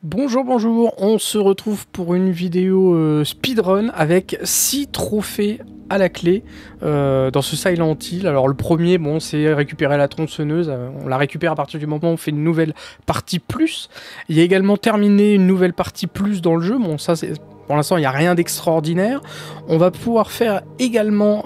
Bonjour, bonjour, on se retrouve pour une vidéo speedrun avec 6 trophées à la clé dans ce Silent Hill. Alors le premier, bon, c'est récupérer la tronçonneuse, on la récupère à partir du moment où on fait une nouvelle partie plus. Il y a également terminé une nouvelle partie plus dans le jeu, bon ça c'est... Pour l'instant, il n'y a rien d'extraordinaire. On va pouvoir faire également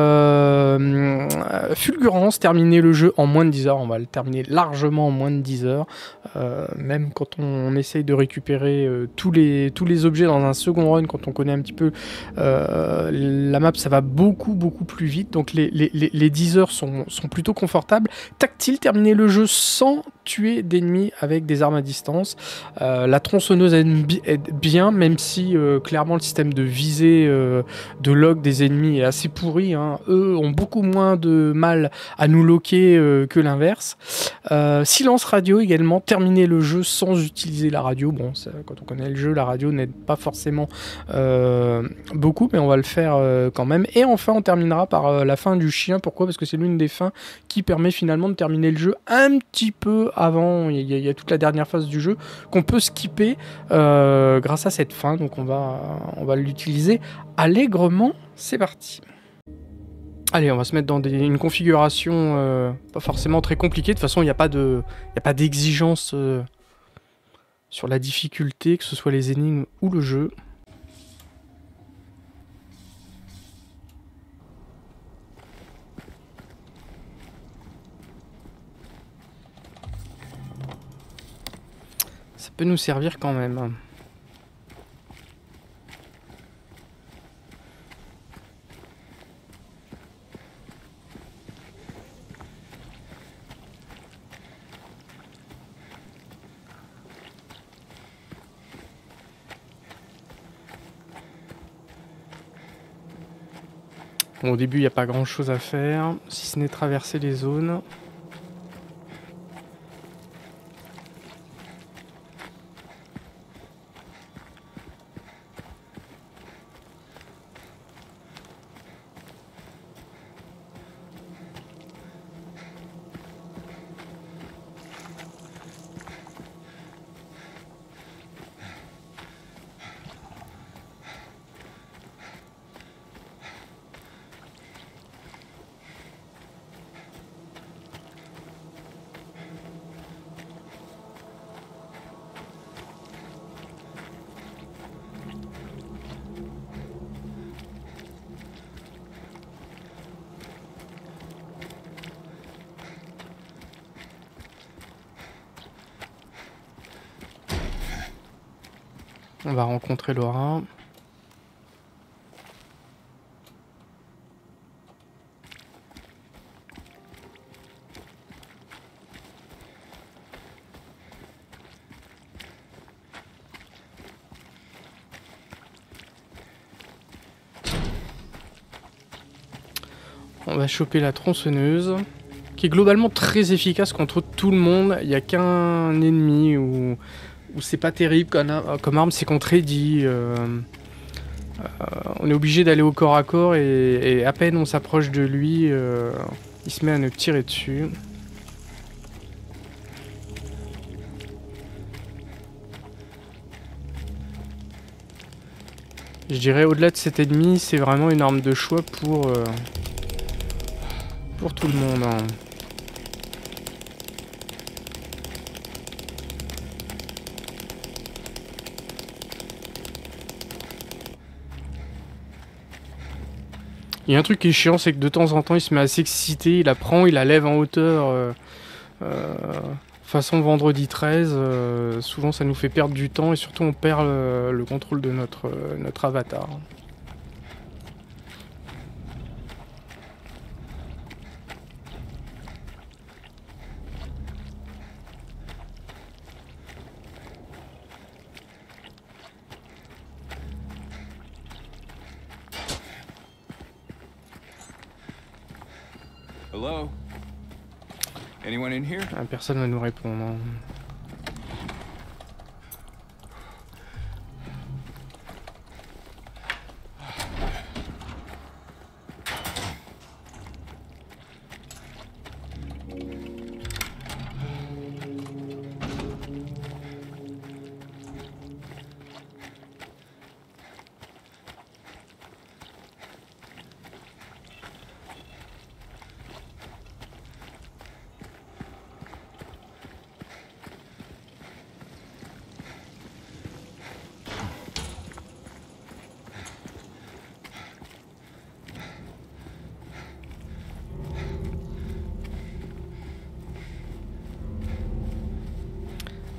Fulgurance, terminer le jeu en moins de 10 heures. On va le terminer largement en moins de 10 heures. Même quand on essaye de récupérer tous les objets dans un second run, quand on connaît un petit peu la map, ça va beaucoup plus vite. Donc les 10 heures sont plutôt confortables. Tactile, terminer le jeu sans tuer d'ennemis avec des armes à distance. La tronçonneuse est bien, même si clairement le système de visée de log des ennemis est assez pourri, hein. Eux ont beaucoup moins de mal à nous loquer que l'inverse. Silence radio également, terminer le jeu sans utiliser la radio. Bon, quand on connaît le jeu, la radio n'aide pas forcément beaucoup, mais on va le faire quand même. Et enfin, on terminera par la fin du chien. Pourquoi? Parce que c'est l'une des fins qui permet finalement de terminer le jeu un petit peu avant. Il y a toute la dernière phase du jeu qu'on peut skipper grâce à cette fin. Donc on va l'utiliser allègrement. C'est parti. Allez, on va se mettre dans une configuration pas forcément très compliquée. De toute façon, il n'y a pas d'exigence sur la difficulté, que ce soit les énigmes ou le jeu. Ça peut nous servir quand même. Bon, au début, il n'y a pas grand chose à faire, si ce n'est traverser les zones. On va rencontrer Laura. On va choper la tronçonneuse, qui est globalement très efficace contre tout le monde. Il n'y a qu'un ennemi où c'est pas terrible comme arme, c'est contre Eddie. On est obligé d'aller au corps à corps et à peine on s'approche de lui, il se met à nous tirer dessus. Je dirais au-delà de cet ennemi, c'est vraiment une arme de choix pour tout le monde, hein. Il y a un truc qui est chiant, c'est que de temps en temps il se met à s'exciter, il la prend, il la lève en hauteur façon vendredi 13, souvent ça nous fait perdre du temps et surtout on perd le contrôle de notre avatar. Hello? Anyone in here? Personne va nous répondre, hein.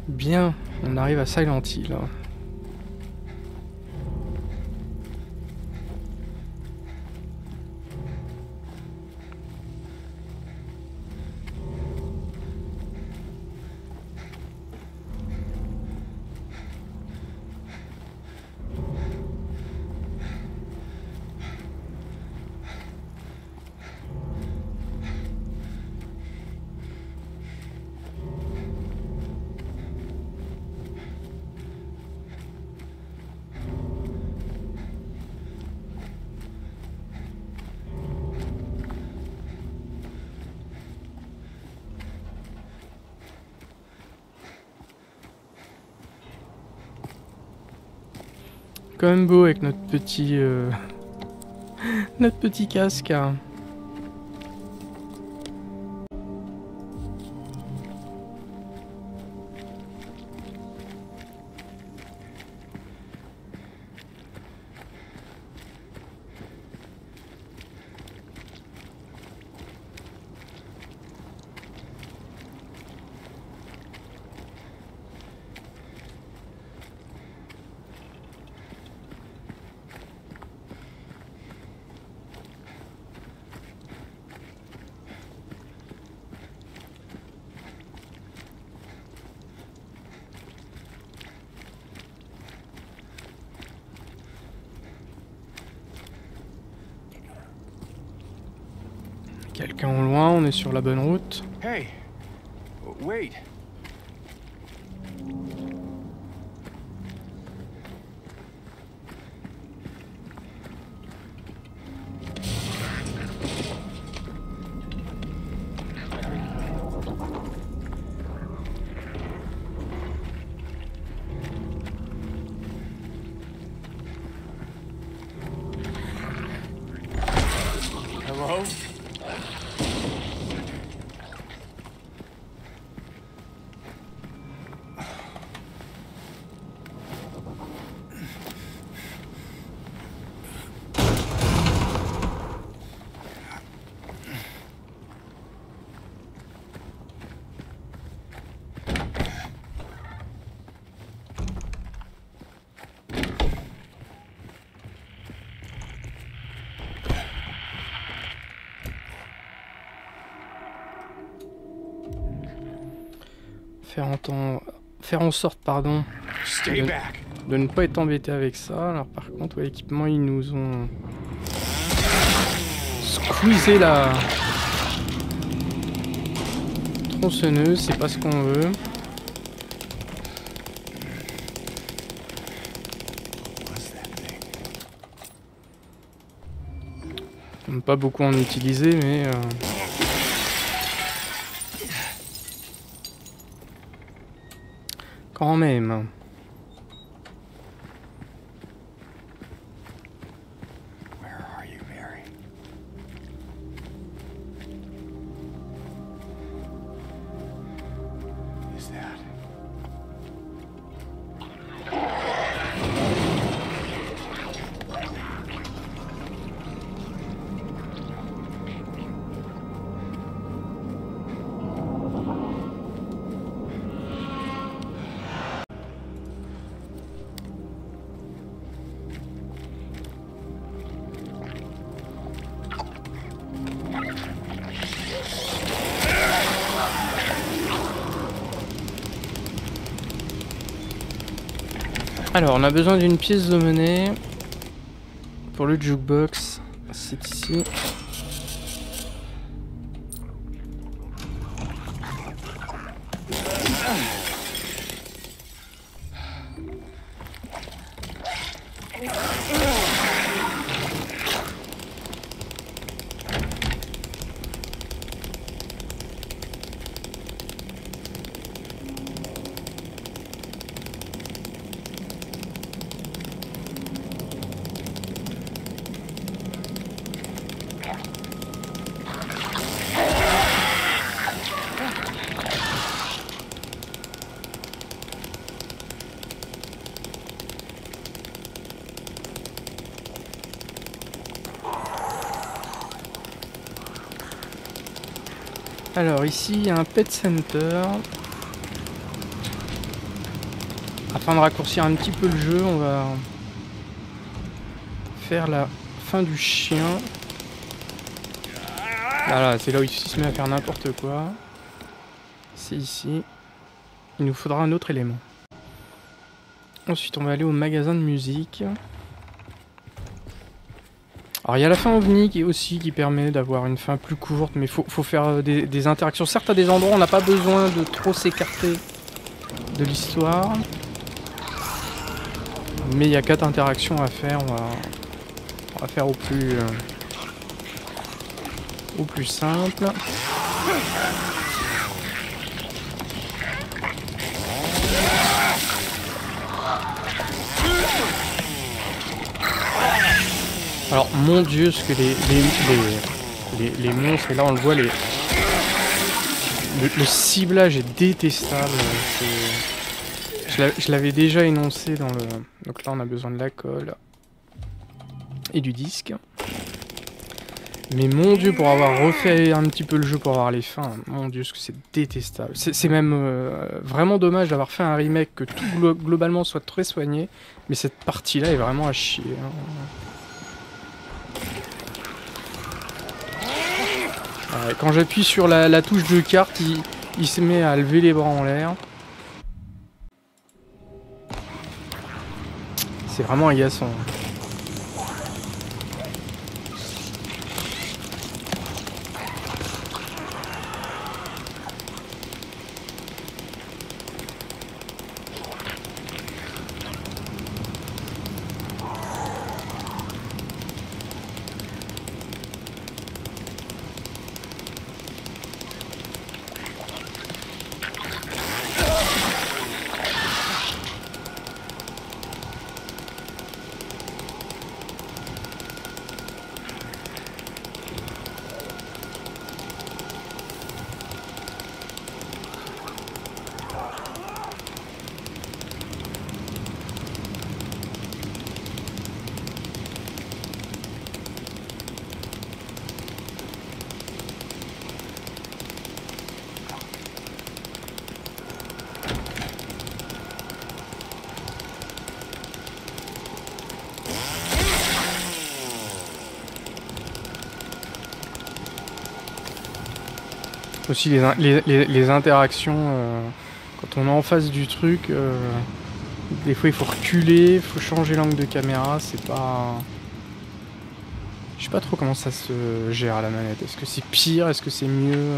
Bien, on arrive à Silent Hill. Quand même beau avec notre petit notre petit casque. Hein. Quelqu'un au loin, on est sur la bonne route. Hey, wait. Hello? Faire en sorte, pardon, Stay back. de ne pas être embêté avec ça. Alors par contre, ouais, l'équipement, ils nous ont squeezé la tronçonneuse, c'est pas ce qu'on veut. J'aime pas beaucoup en utiliser, mais quand même. Where are you, Mary? Is that? Alors, on a besoin d'une pièce de monnaie pour le jukebox. C'est ici. Alors ici il y a un pet center. Afin de raccourcir un petit peu le jeu, on va faire la fin du chien. Voilà, c'est là où il se met à faire n'importe quoi. C'est ici. Il nous faudra un autre élément. Ensuite, on va aller au magasin de musique. Alors, il y a la fin OVNI qui permet d'avoir une fin plus courte, mais faut faire des interactions. Certes, à des endroits, on n'a pas besoin de trop s'écarter de l'histoire. Mais il y a 4 interactions à faire. On va faire au plus simple. Alors mon dieu, ce que les monstres, et là on le voit, le ciblage est détestable. Je l'avais déjà énoncé dans le... Donc là on a besoin de la colle et du disque. Mais mon dieu, pour avoir refait un petit peu le jeu pour avoir les fins, mon dieu, ce que c'est détestable. C'est même vraiment dommage d'avoir fait un remake que tout globalement soit très soigné, mais cette partie-là est vraiment à chier. Hein. Quand j'appuie sur la touche de carte, il se met à lever les bras en l'air. C'est vraiment agaçant. Aussi les interactions, quand on est en face du truc, des fois il faut reculer, il faut changer l'angle de caméra, c'est pas... Je sais pas trop comment ça se gère à la manette. Est-ce que c'est pire? Est-ce que c'est mieux?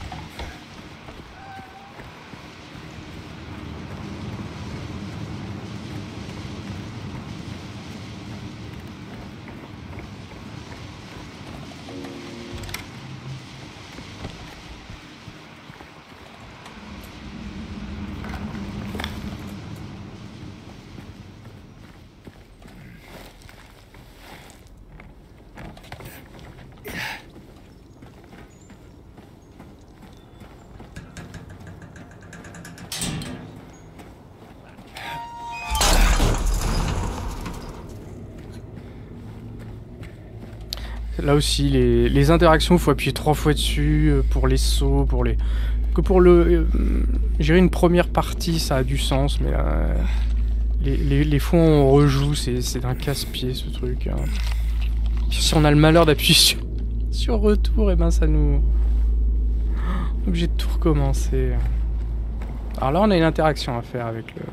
Là aussi, les interactions, il faut appuyer 3 fois dessus pour les sauts, pour les... Que pour le... gérer une première partie, ça a du sens, mais là... Les fois où on rejoue, c'est un casse-pied, ce truc. Hein. Puis si on a le malheur d'appuyer sur retour, et ben ça nous... On est obligé de tout recommencer. Alors là, on a une interaction à faire avec le...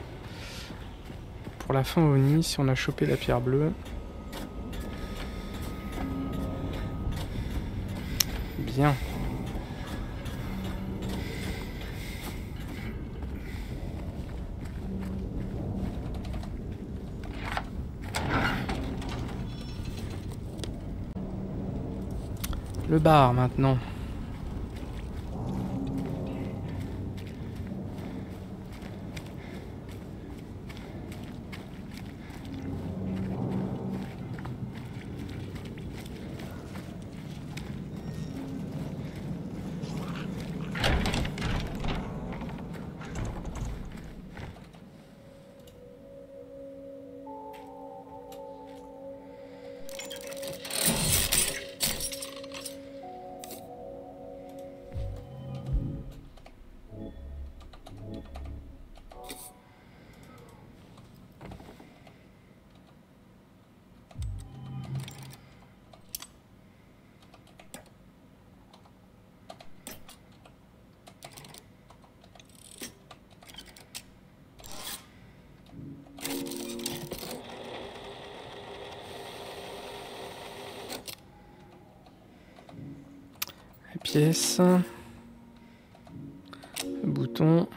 Pour la fin OVNI, si on a chopé la pierre bleue... Bien. Le bar maintenant. pièce. Le bouton.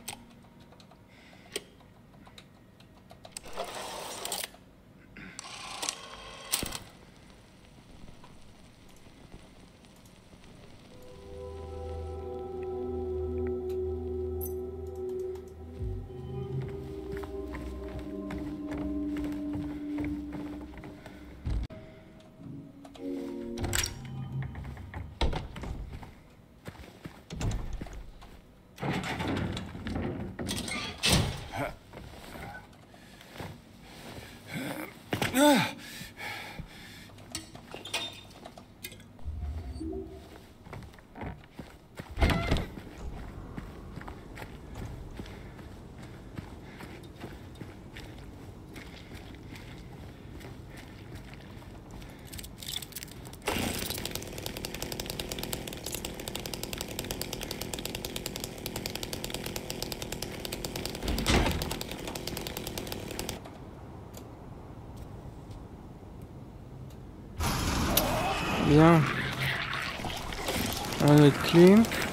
Bien. On a notre clé.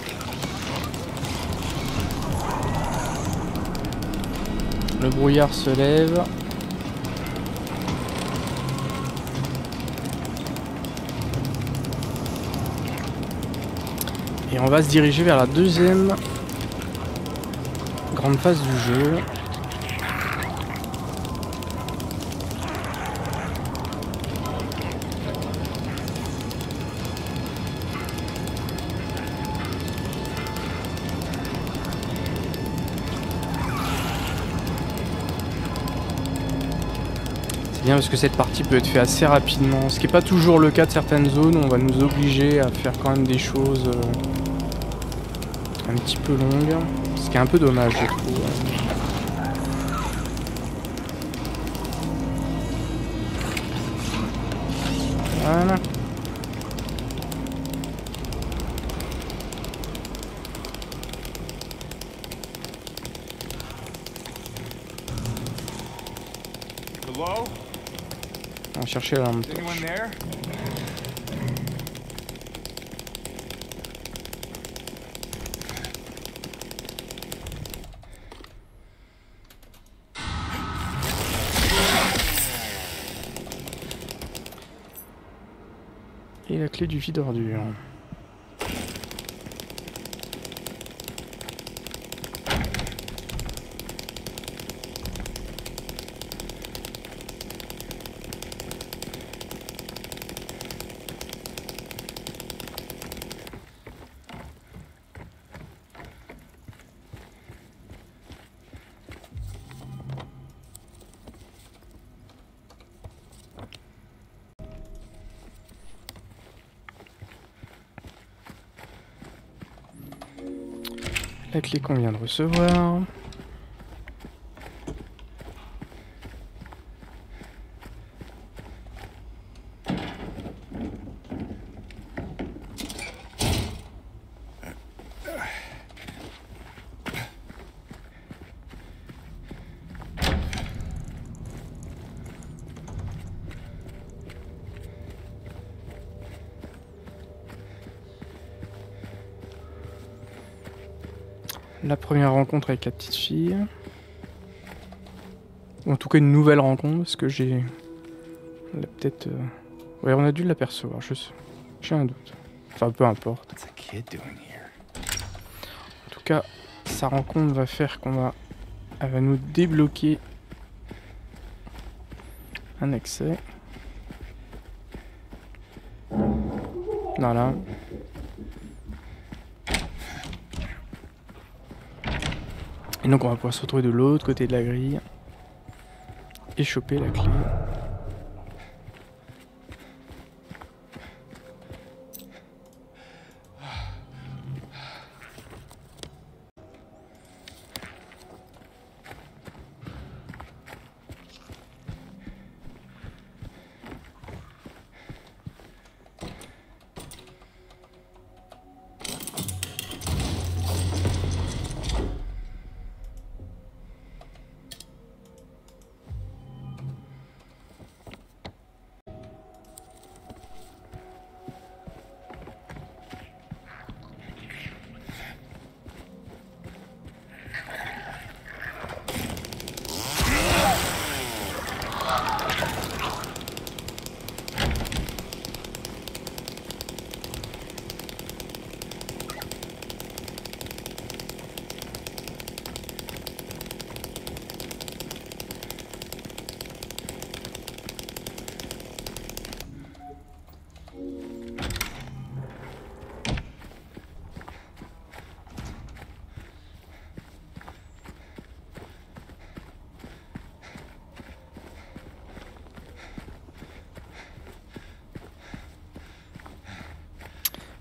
Le brouillard se lève. Et on va se diriger vers la deuxième grande phase du jeu. Bien parce que cette partie peut être faite assez rapidement, ce qui n'est pas toujours le cas de certaines zones où on va nous obliger à faire quand même des choses un petit peu longues, ce qui est un peu dommage je trouve. Voilà. Hello? On va chercher la lampe Is anyone torche. there? Et la clé du vide ordure. La clé qu'on vient de recevoir. La première rencontre avec la petite fille. Ou en tout cas une nouvelle rencontre, parce que j'ai... On l'a peut-être... Ouais, on a dû l'apercevoir, j'ai un doute. Enfin, peu importe. What's the kid doing here? En tout cas, sa rencontre va faire qu'on va... Elle va nous débloquer un accès. Voilà. Et donc on va pouvoir se retrouver de l'autre côté de la grille et choper la clé.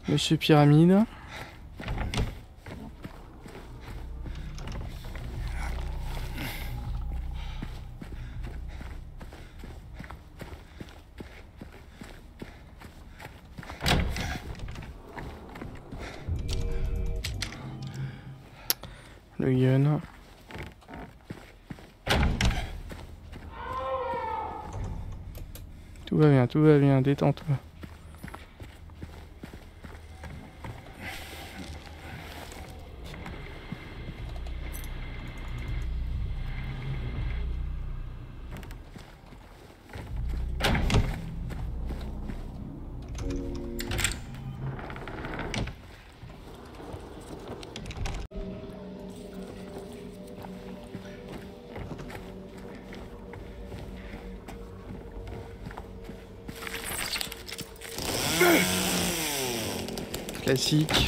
Monsieur Pyramide. Le gun. Tout va bien, détends-toi. Classique.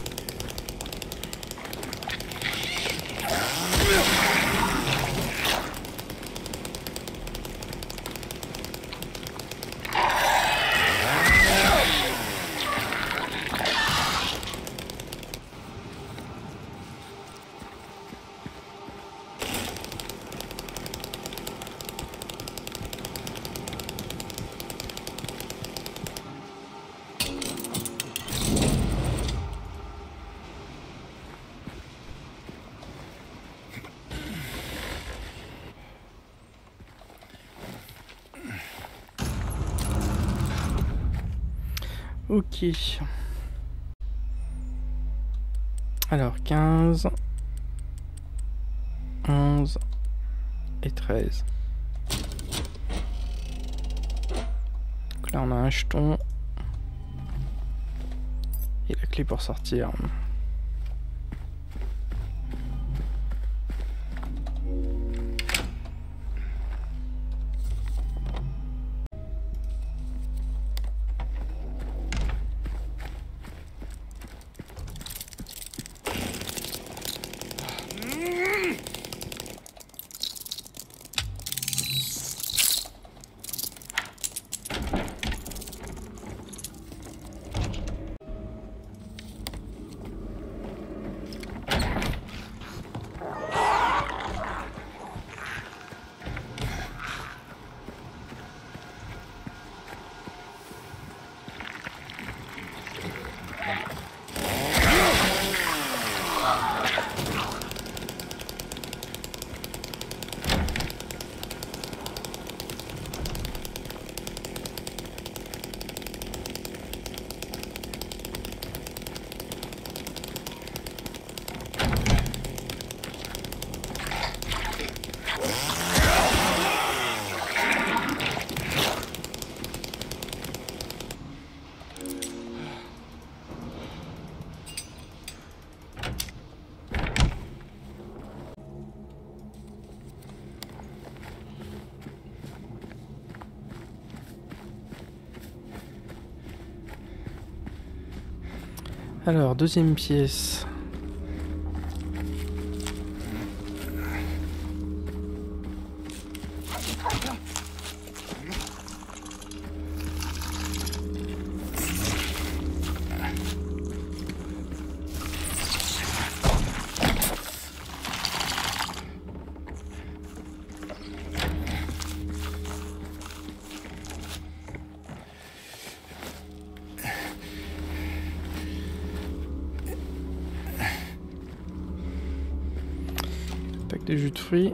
Ok. Alors 15, 11 et 13. Donc là on a un jeton. Et la clé pour sortir. Alors, deuxième pièce. Pack de jus de fruits.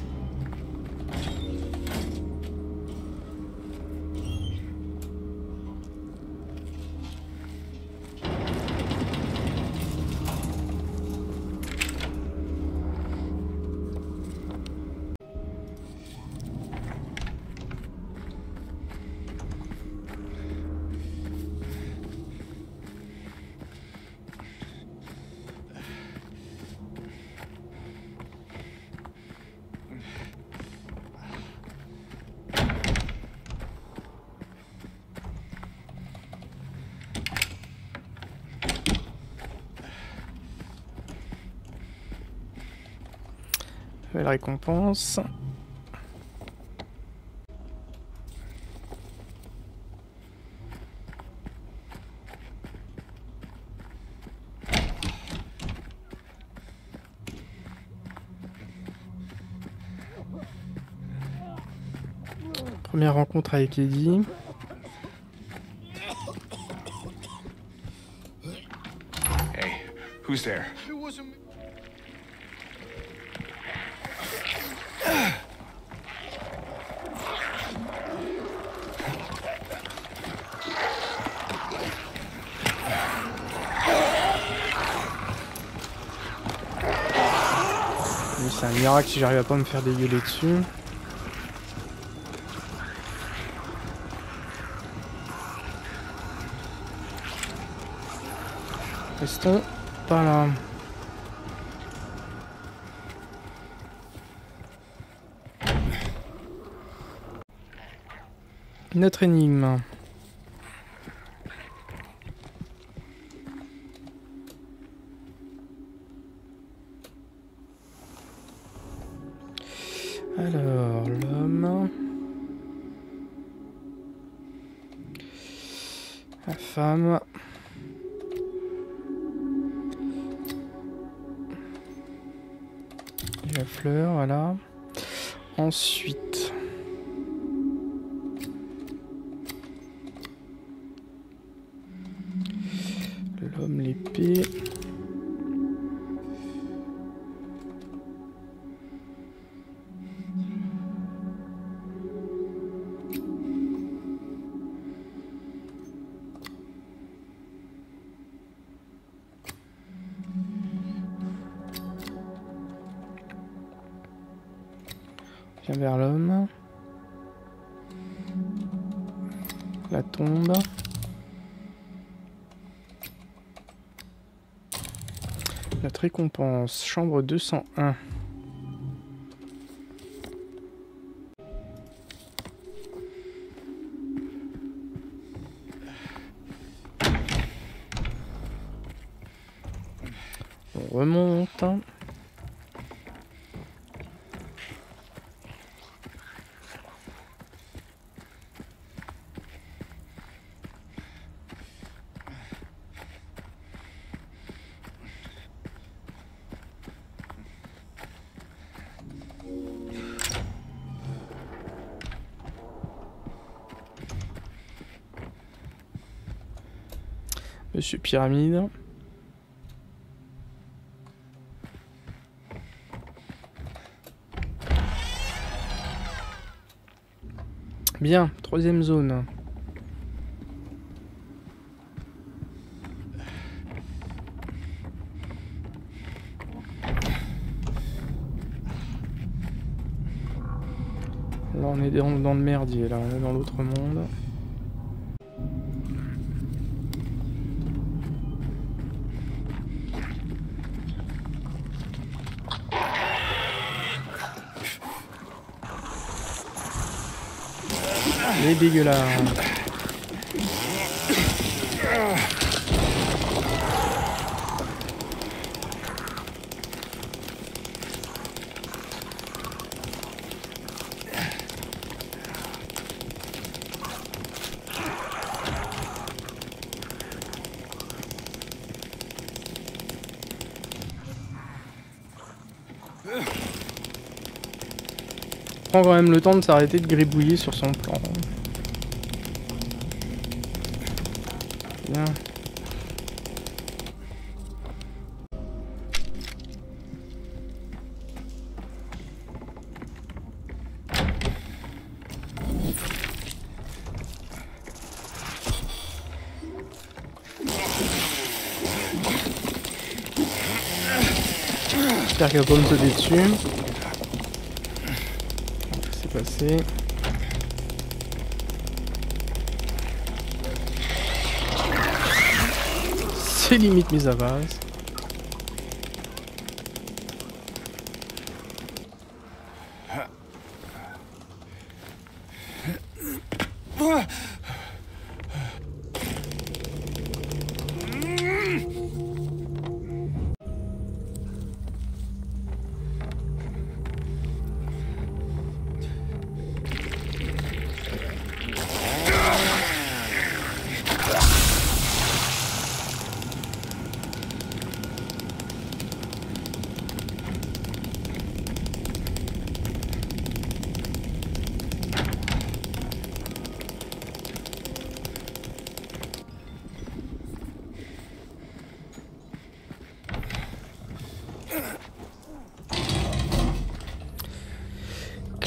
La récompense. Première rencontre avec Eddie. Hey, who's there? It wasn't me. Mais c'est un miracle si j'arrive à pas me faire dégueuler dessus. Restons pas là. Notre énigme. Alors, l'homme. La femme. Et la fleur, voilà. Ensuite. L'homme, l'épée. Viens vers l'homme. La tombe. Notre récompense, chambre 201. On remonte. Monsieur Pyramide. Bien, troisième zone. Là on est dans le merdier, là on est dans l'autre monde. Les dégueulasses. Prend quand même le temps de s'arrêter de gribouiller sur son plan. Bien. J'espère qu'elle va pas me sauter dessus. C'est passé. C'est limite mise à base.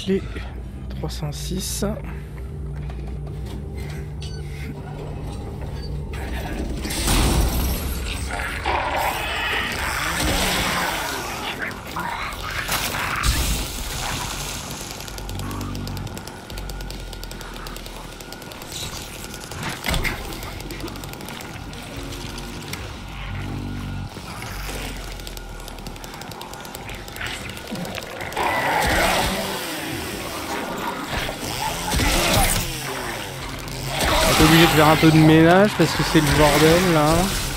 clé 306. On est obligé de faire un peu de ménage parce que c'est le bordel là.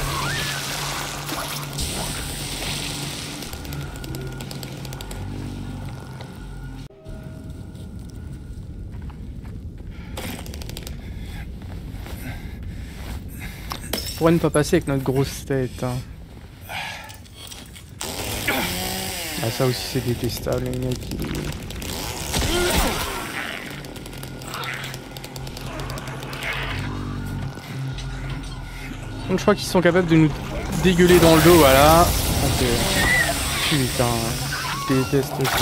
On pourrait ne pas passer avec notre grosse tête. Hein. Ah, ça aussi c'est détestable les mecs. Donc je crois qu'ils sont capables de nous dégueuler dans le dos, voilà. Ok. Putain, je déteste ça.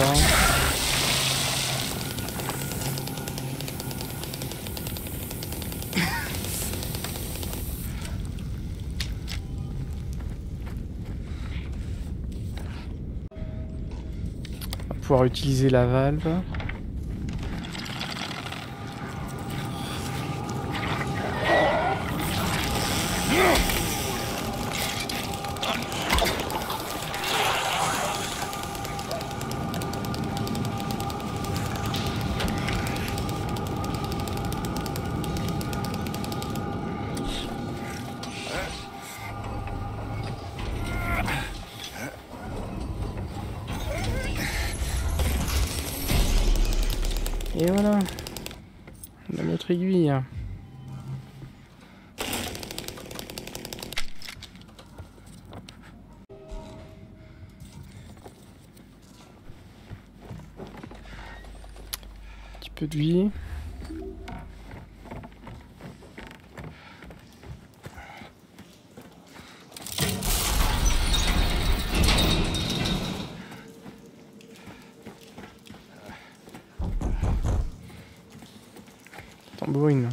On va pouvoir utiliser la valve. Et voilà, on a notre aiguille. Petit peu de vie. Tambourine.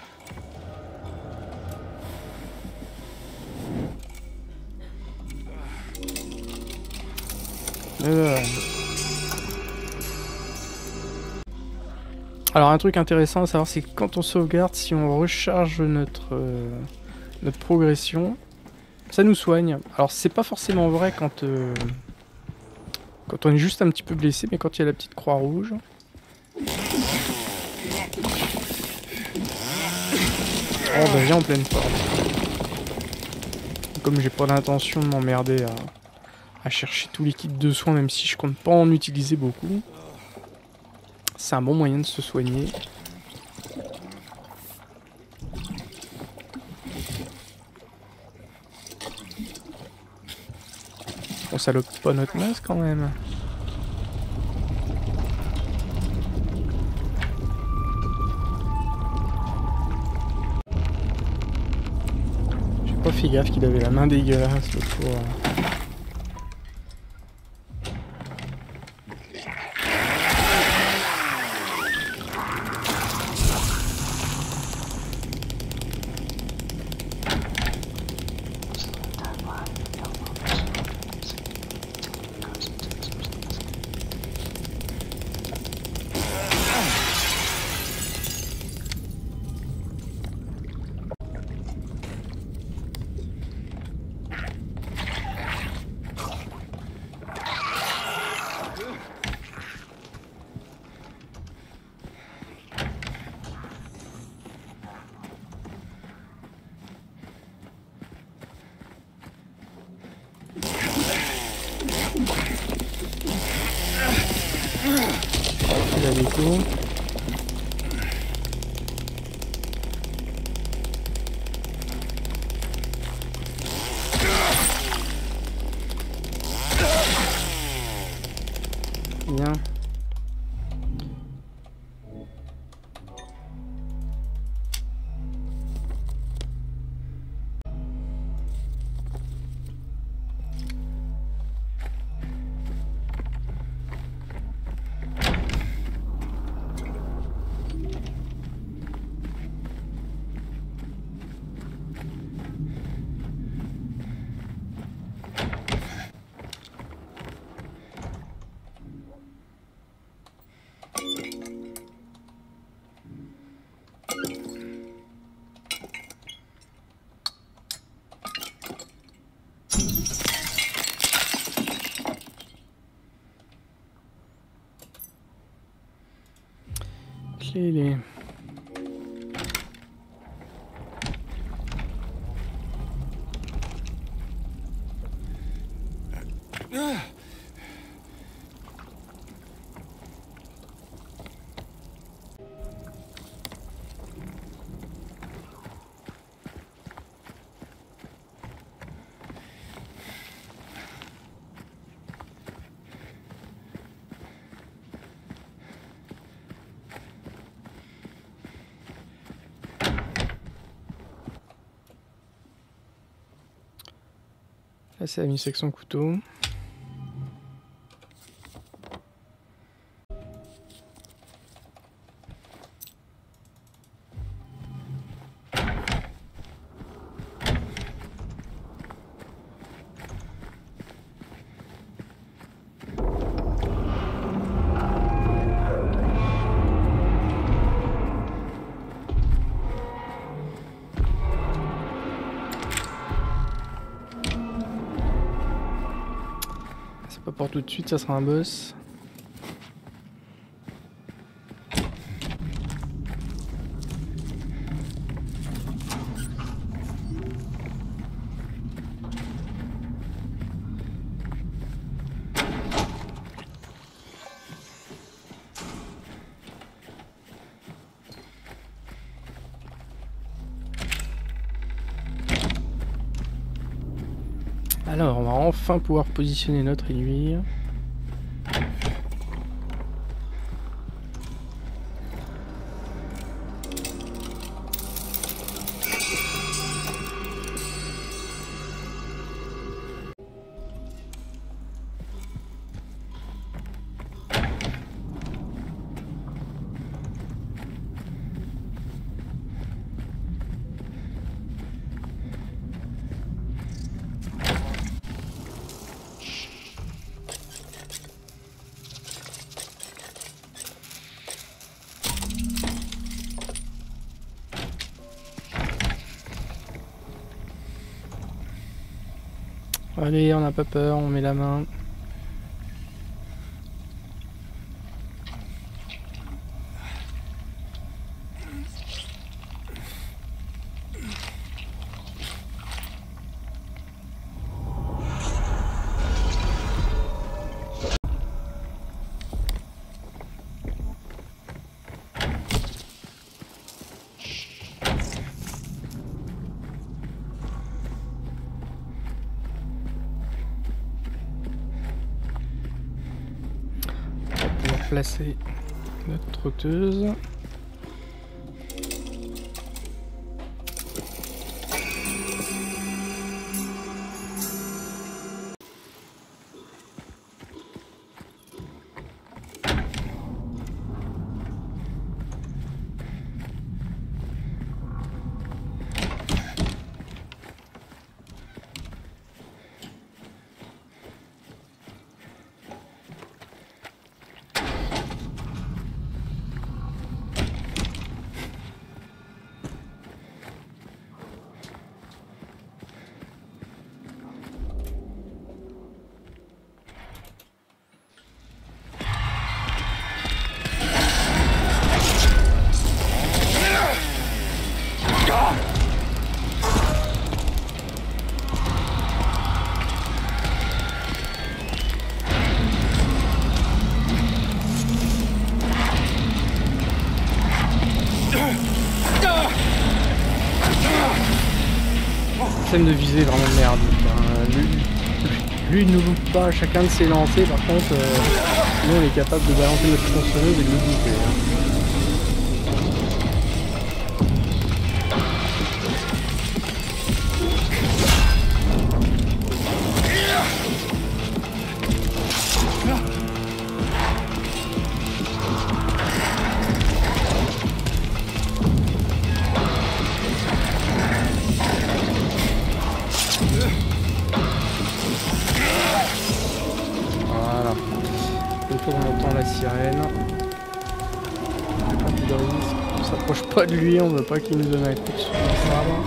Alors un truc intéressant à savoir, c'est que quand on sauvegarde, si on recharge notre progression, ça nous soigne. Alors c'est pas forcément vrai quand on est juste un petit peu blessé, mais quand il y a la petite croix rouge. Oh bah viens en pleine forme. Comme j'ai pas l'intention de m'emmerder à chercher tous les kits de soins, même si je compte pas en utiliser beaucoup, c'est un bon moyen de se soigner. On salope pas notre masque quand même. J'ai pas fait gaffe qu'il avait la main dégueulasse le pauvre. Il a des coups. Bien. clé, il est... Là, c'est la mise avec son couteau. Pas pour tout de suite, ça sera un boss. Alors, on va enfin pouvoir positionner notre aiguille. Allez, on n'a pas peur, on met la main. Placer notre trotteuse. Système de visée vraiment merdique. Lui il ne loupe pas chacun de ses lancers, par contre nous on est capable de balancer notre tronçonneuse et de le louper. On entend la sirène. On s'approche pas de lui, on veut pas qu'il nous donne un coup de sabre.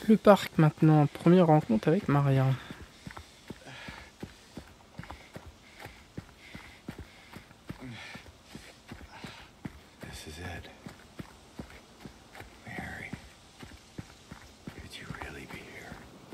Le parc maintenant, première rencontre avec Maria. This is it. Mary, could you really be here?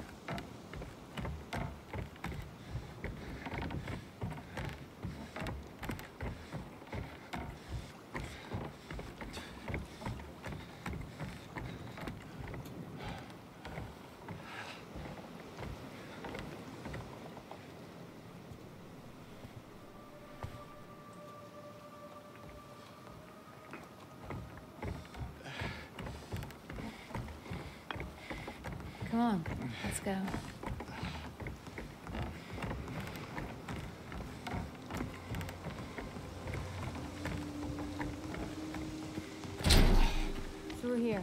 Come on, let's go. Through here.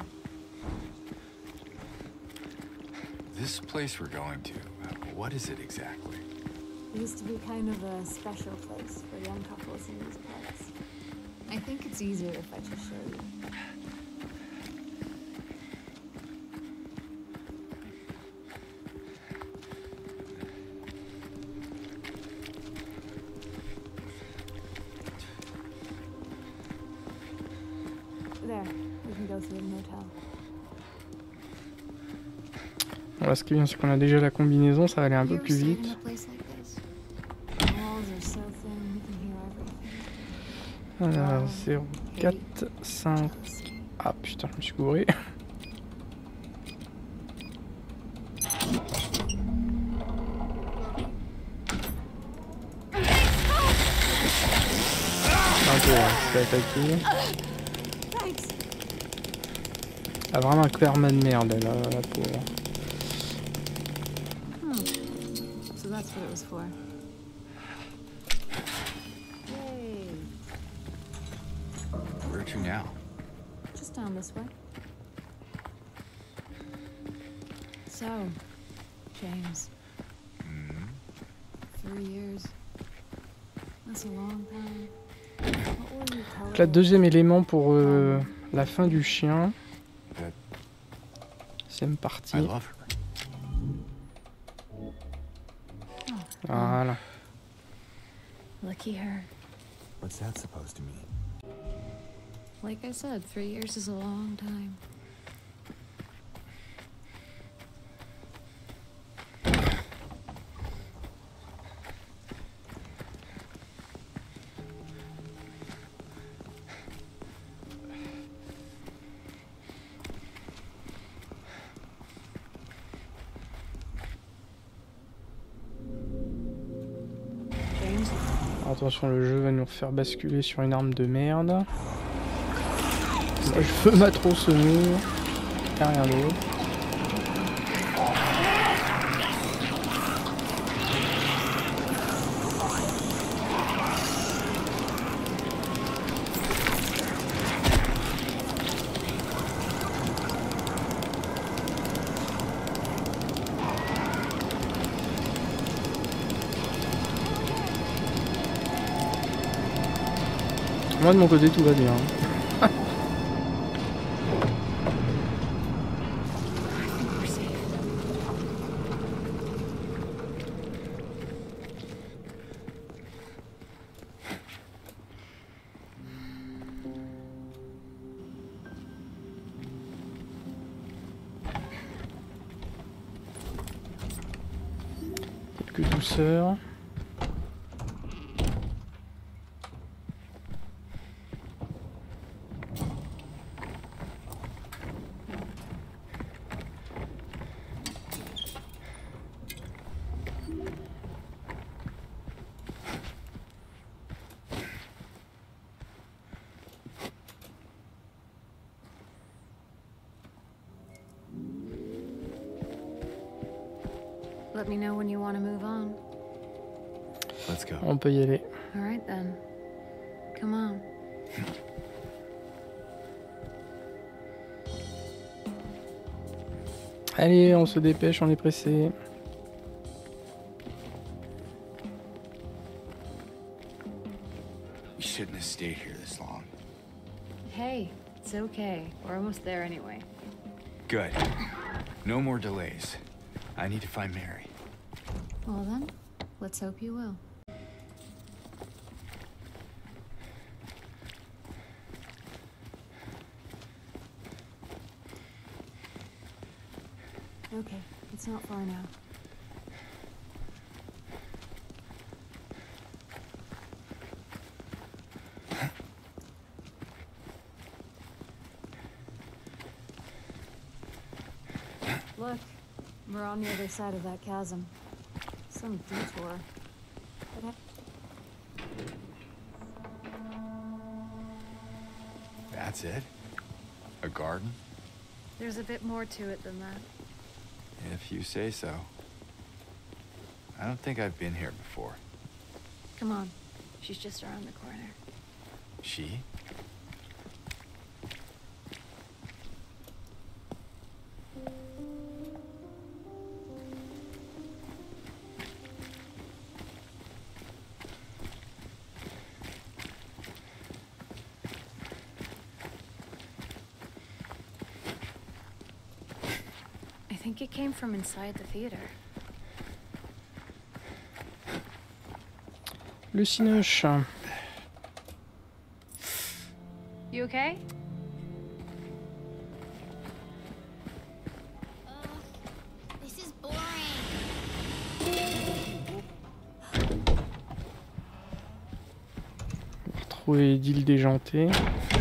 This place we're going to, what is it exactly? It used to be kind of a special place for young couples in these parts. I think it's easier if I just show you. There, we can go through the motel. Voilà, ce qui est bien, c'est qu'on a déjà la combinaison, ça va aller un peu You ever plus stayed vite. in a place like this? The walls are so thin, you can hear everything. Alors, 0, 4, 5. Ah putain, je me suis gouré. Un peu, hein, je vais attaquer. Thanks. Ah, vraiment un clairement de merde, elle, la pauvre. So that's what it was for. Yay. Where to now? Just down this way. So, James. 3 years. That's a long time. What will you call Donc là, it? deuxième élément pour la fin du chien. That Deuxième partie. I love her. Voilà. Lucky her. What's that supposed to mean? Like I said, 3 years is a long time. James, Attention, le jeu va nous refaire basculer sur une arme de merde. Moi, je veux ma tronçonneuse. Et rien d'autre. Moi de mon côté tout va bien. we're safe. Quelques douceurs. Let me know when you want to move on. Let's go. On peut y aller. All right then. Come on. Allez, on se dépêche, on est pressé. You shouldn't have stayed here this long. Hey, it's okay. We're almost there anyway. Good. No more delays. I need to find Mary. Well then, let's hope you will. Okay, it's not far now. Look, we're on the other side of that chasm. Some detour. But That's it? A garden? there's a bit more to it than that. If you say so. I don't think I've been here before. Come on, she's just around the corner. She? I think it came from inside the theater. Le cinoche. You okay? This is boring. Retrouver d'île déjantée.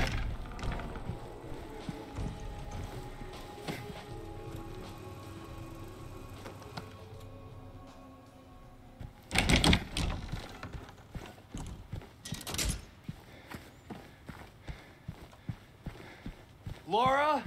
Laura?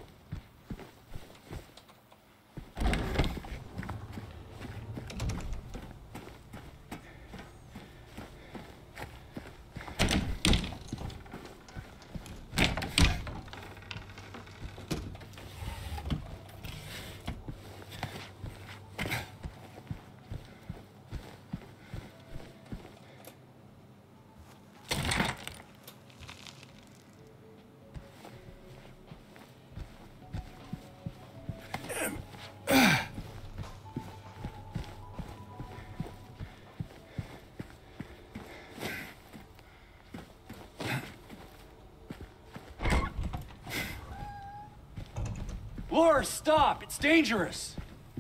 Laura, stop! It's dangerous!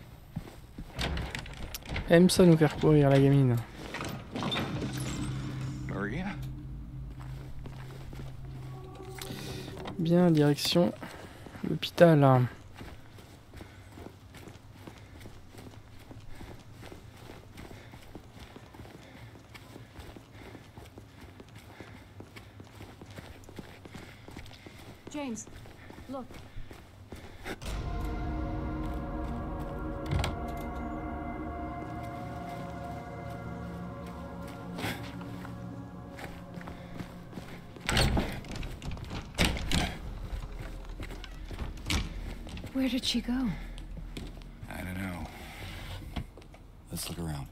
Elle aime ça nous faire courir, la gamine. Maria? Bien, direction l'hôpital. James, look. Where did she go? I don't know. Let's look around.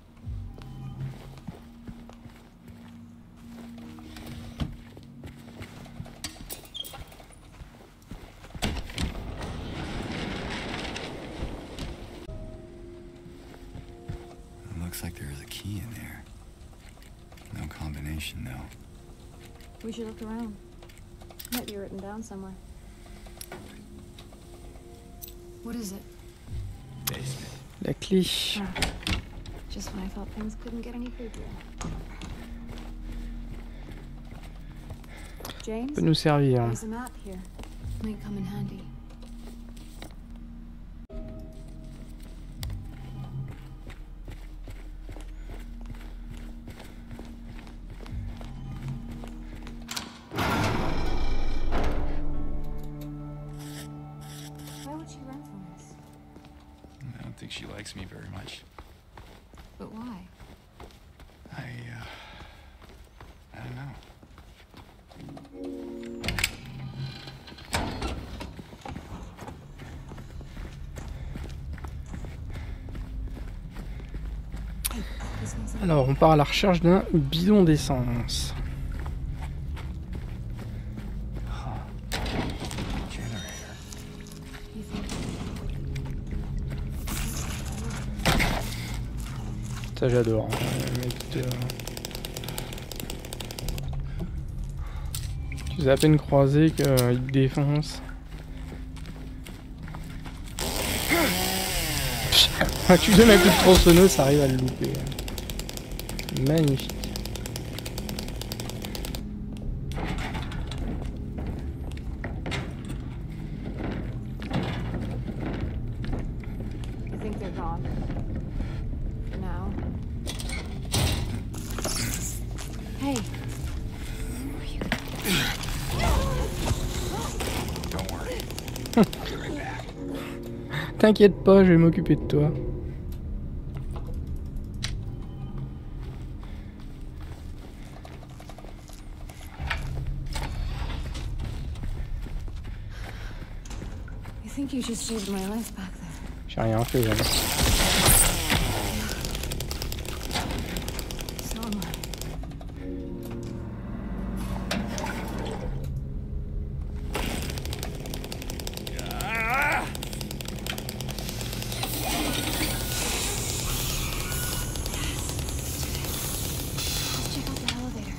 It looks like there is a key in there. No combination, though. We should look around. Might be written down somewhere. What is it? Basement. La clé. Just when I thought things couldn't get any creepier. James, Peut nous servir. there's a map here. Might come in handy. Why would she run from us? I don't think she likes me very much. But why? I don't know. This one's a- Alors, on part à la recherche d'un bidon d'essence. Generator. You think Ça j'adore, hein, le mec tu sais à peine croisé qu'il te défonce. Tu donnes un coup de tronçonneuse, ça arrive à le louper. Magnifique. I think they're gone. For now. Hey, Don't worry. I'll be right back. T'inquiète pas, je vais m'occuper de toi. I think you just saved my life back there. J'ai rien fait, jamais. So am I. Let's check out the elevator.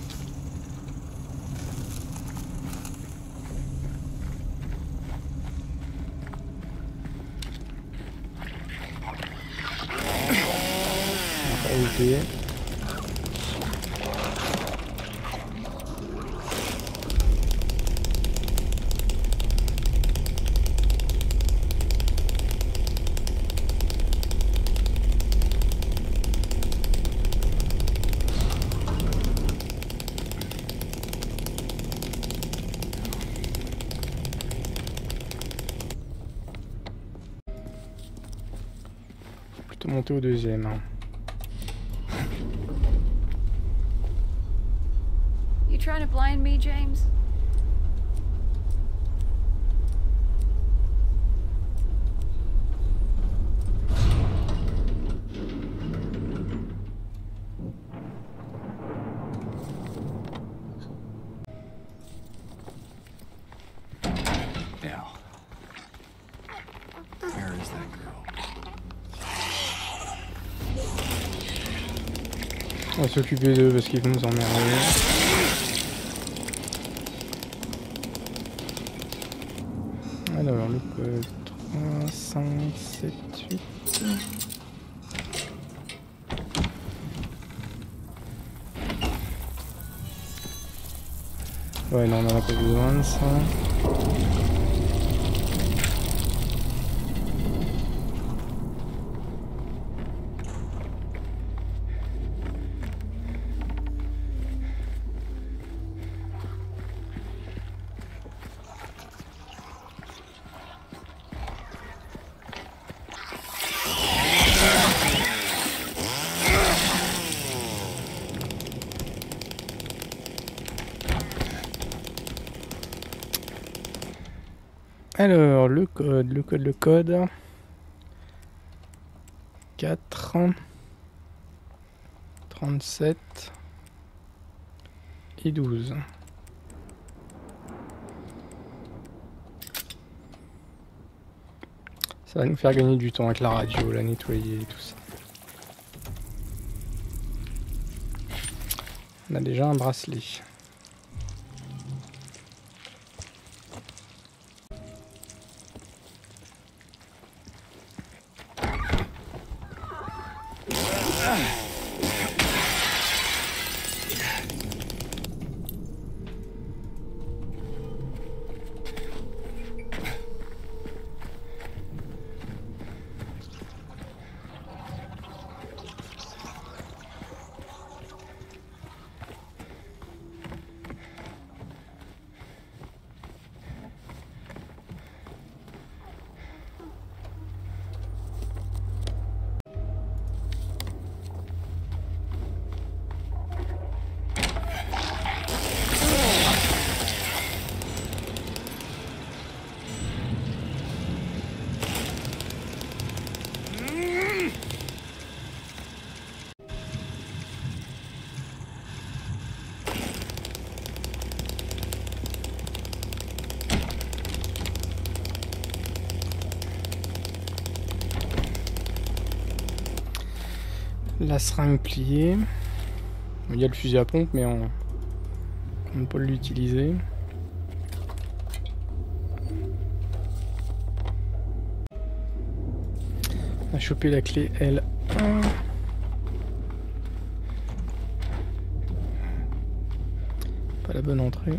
Pas oublié. Plutôt monter au deuxième. Hein. You trying to blind me, James? Now, where is that girl? On va s'occuper d'eux parce qu'ils vont nous emmerder. Alors, le code 3, 5, 7, 8. Ouais, non, on en a pas besoin de ça. Alors, le code. 4, 37 et 12. Ça va nous faire gagner du temps avec la radio, la nettoyer et tout ça. On a déjà un bracelet. La seringue pliée. Il y a le fusil à pompe, mais on ne peut pas l'utiliser. On a chopé la clé L1. Pas la bonne entrée.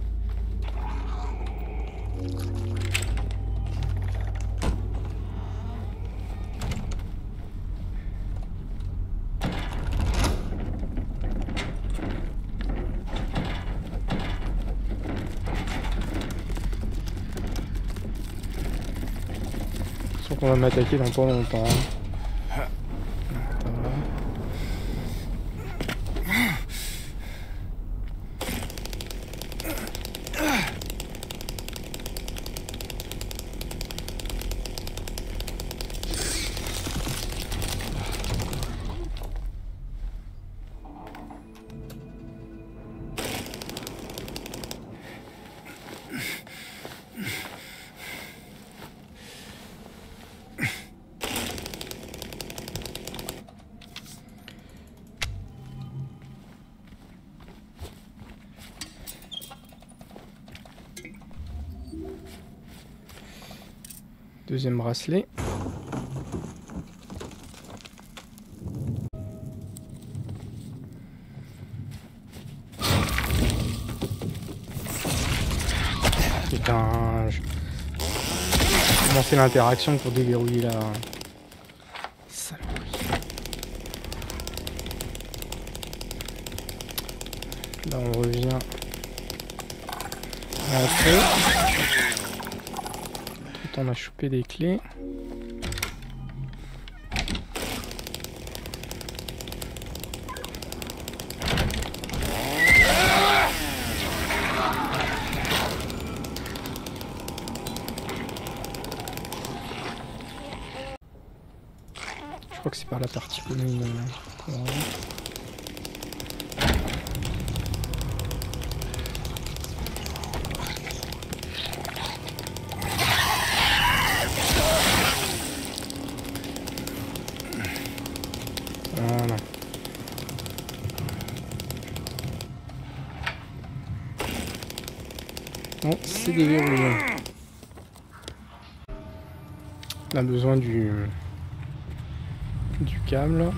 On va m'attaquer dans pas longtemps. Deuxième bracelet. Putain, je vais commencer l'interaction pour déverrouiller la saloperie. Là on revient à l'entrée. On a chopé des clés. Je crois que c'est par la partie commune. Voilà. Bon, c'est déverrouillé. On a besoin du câble.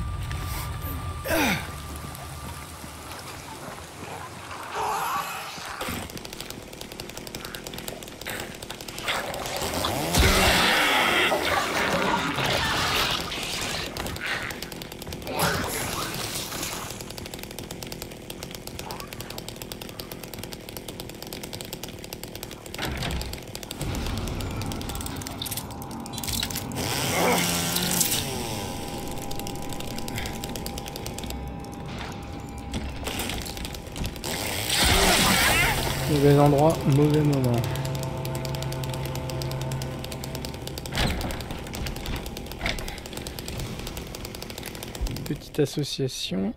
Mauvais endroit, mauvais moment. Petite association.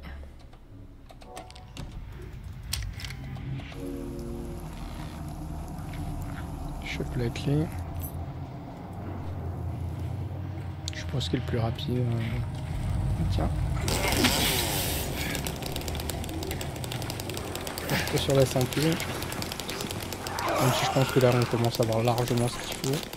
Chope la clé. Je pense qu'il est le plus rapide. Tiens. Je peux sur la ceinture. Même si je pense que là on commence à avoir largement ce qu'il faut.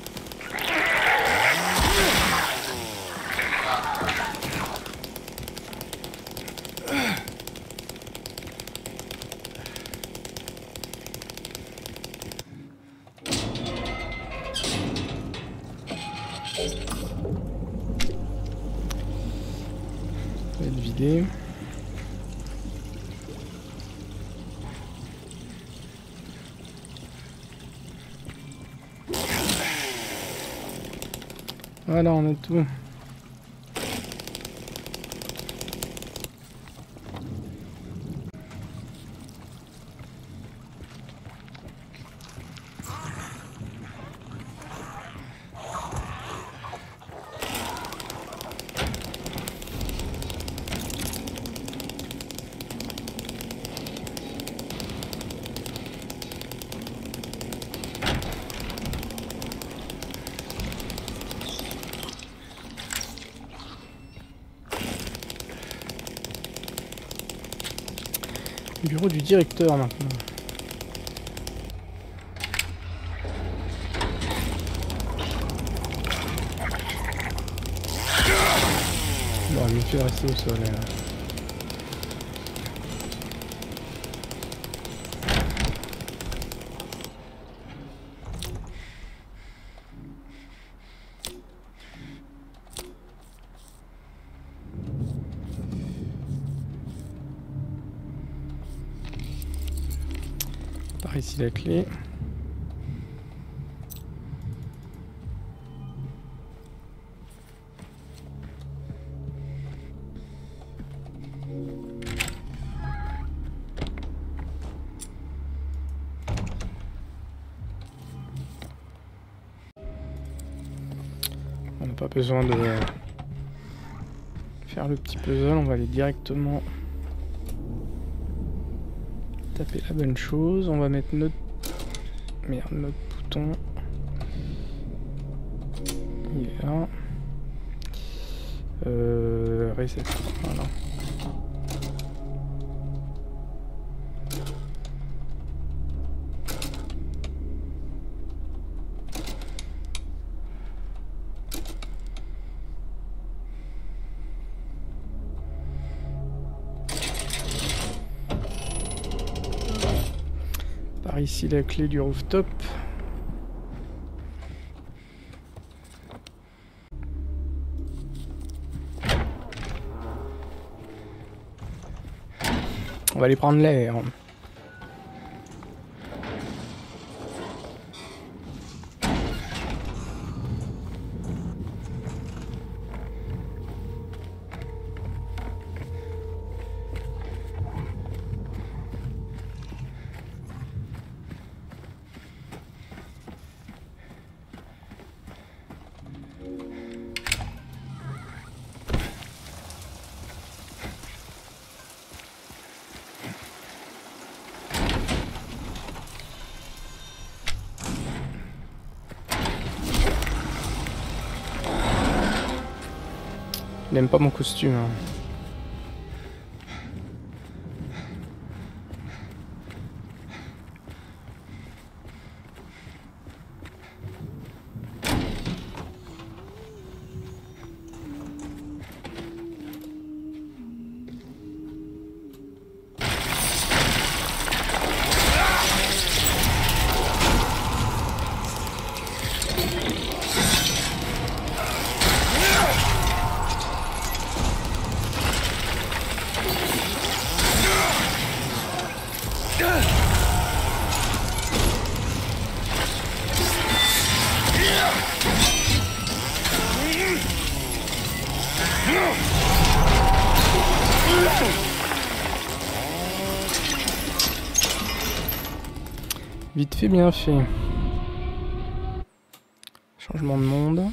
Ça va être vidé. Voilà, on a tout. Bureau du directeur maintenant. Bon, il me fait rester au sol. Là. Par ici la clé. On n'a pas besoin de faire le petit puzzle, on va aller directement taper la bonne chose. On va mettre notre notre bouton. Il est là. Reset. Voilà. Par ici la clé du rooftop. On va aller prendre l'air. Il n'aime pas mon costume. Hein. Vite fait, bien fait. Changement de monde.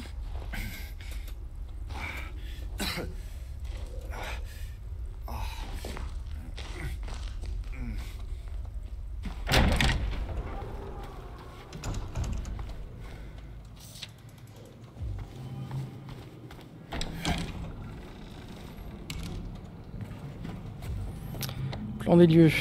Plan des lieux.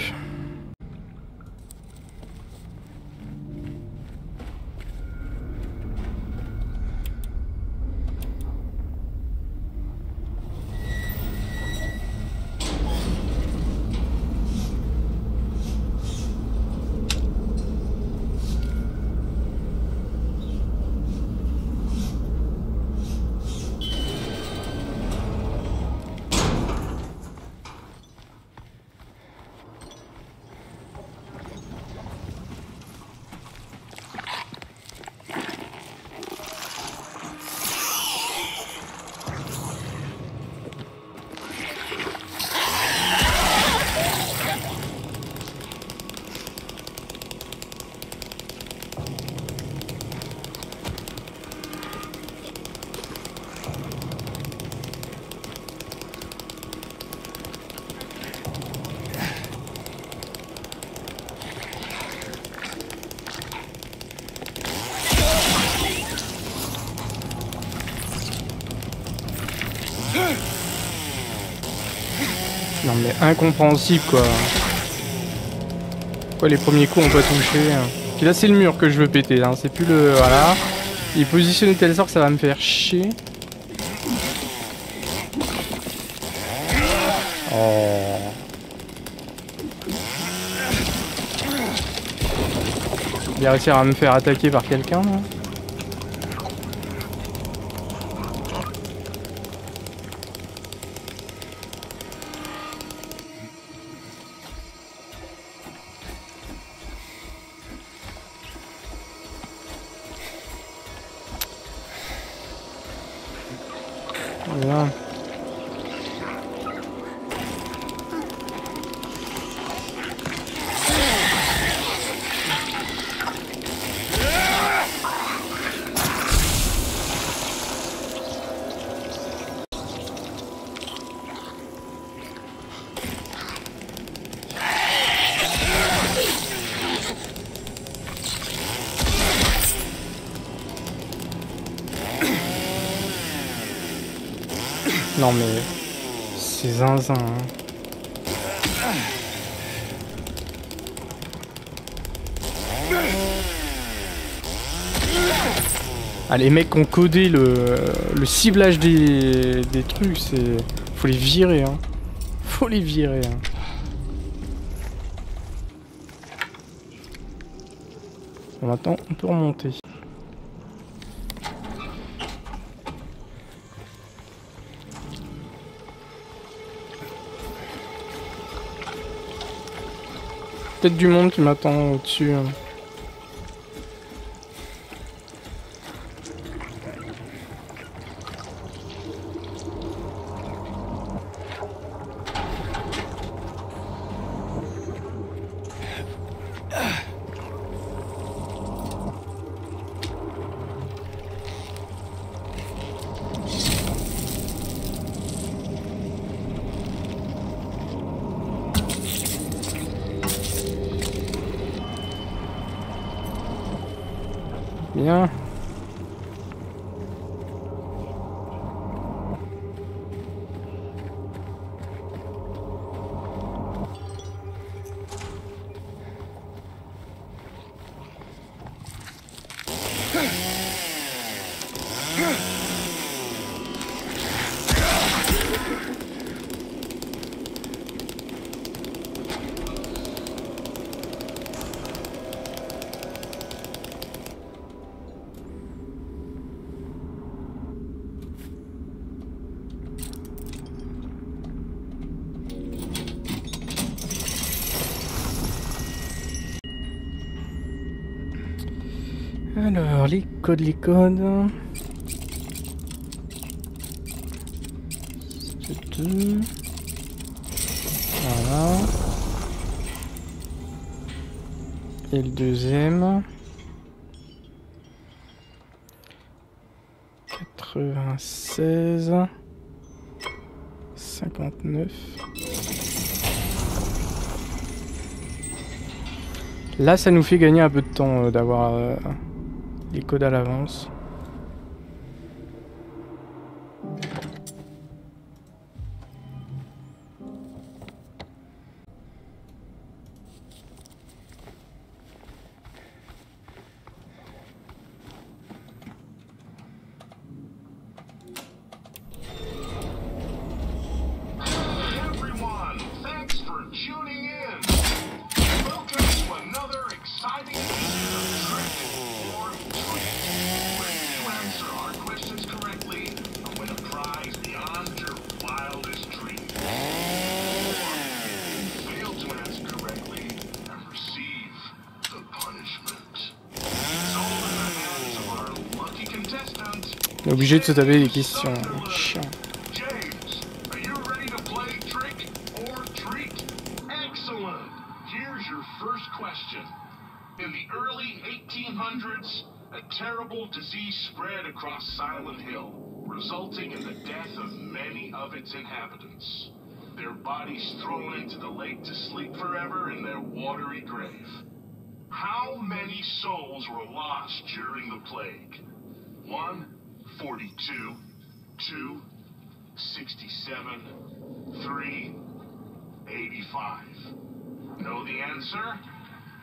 Non mais incompréhensible quoi. Pourquoi les premiers coups ont pas touché hein. Puis là c'est le mur que je veux péter, hein. C'est plus le... Voilà. Il est positionné de telle sorte que ça va me faire chier. Oh. Il va réussir à me faire attaquer par quelqu'un là. Voilà. Non mais c'est zinzin hein. Ah les mecs qui ont codé le ciblage des trucs, c'est... Faut les virer hein. Faut les virer hein. Bon maintenant on peut remonter. Peut-être du monde qui m'attend au-dessus. Hein. Bien. Alors, les codes. C'est 2. Voilà. Et le deuxième. 96. 59. Là, ça nous fait gagner un peu de temps d'avoir les codes à l'avance. On est obligé de se taper des questions. Chiant. James, are you ready to play trick or treat? Excellent. Here's your first question. In the early 1800s, a terrible disease spread across Silent Hill, resulting in the death of many of its inhabitants. Their bodies thrown into the lake to sleep forever in their watery grave. How many souls were lost during the plague? 1, 42, 2, 67, 3, 85. Know the answer?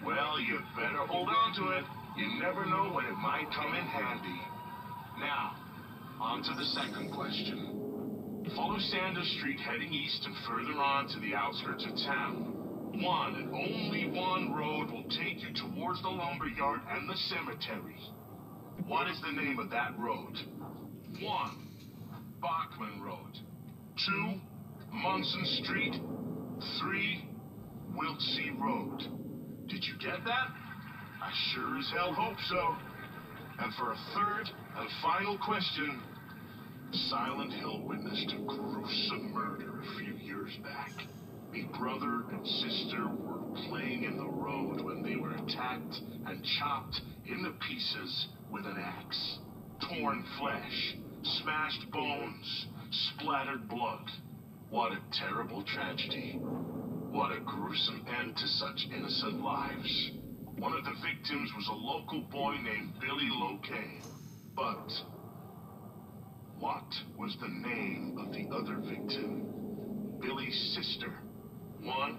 Well, you better hold on to it. You never know when it might come in handy. Now, on to the second question. Follow Sanders Street heading east and further on to the outskirts of town. One and only one road will take you towards the lumberyard and the cemetery. What is the name of that road? 1. Bachman Road. 2. Munson Street. 3. Wiltsey Road. Did you get that? I sure as hell hope so. And for a third and final question, Silent Hill witnessed a gruesome murder a few years back. A brother and sister were playing in the road when they were attacked and chopped into pieces with an axe. Torn flesh, smashed bones, splattered blood. What a terrible tragedy. What a gruesome end to such innocent lives. One of the victims was a local boy named Billy Locane. But what was the name of the other victim? Billy's sister. 1.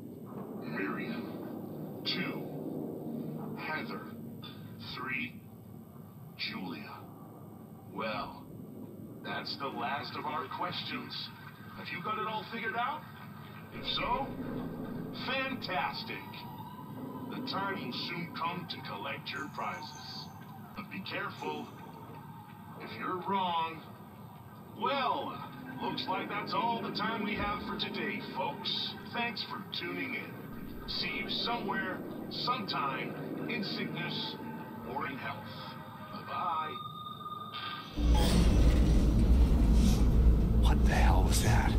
Miriam. 2. Heather. 3. Julia. Well, that's the last of our questions. Have you got it all figured out? If so, fantastic. The time will soon come to collect your prizes. But be careful. If you're wrong, well, looks like that's all the time we have for today, folks. Thanks for tuning in. See you somewhere, sometime, in sickness or in health. Bye-bye. What the hell was that?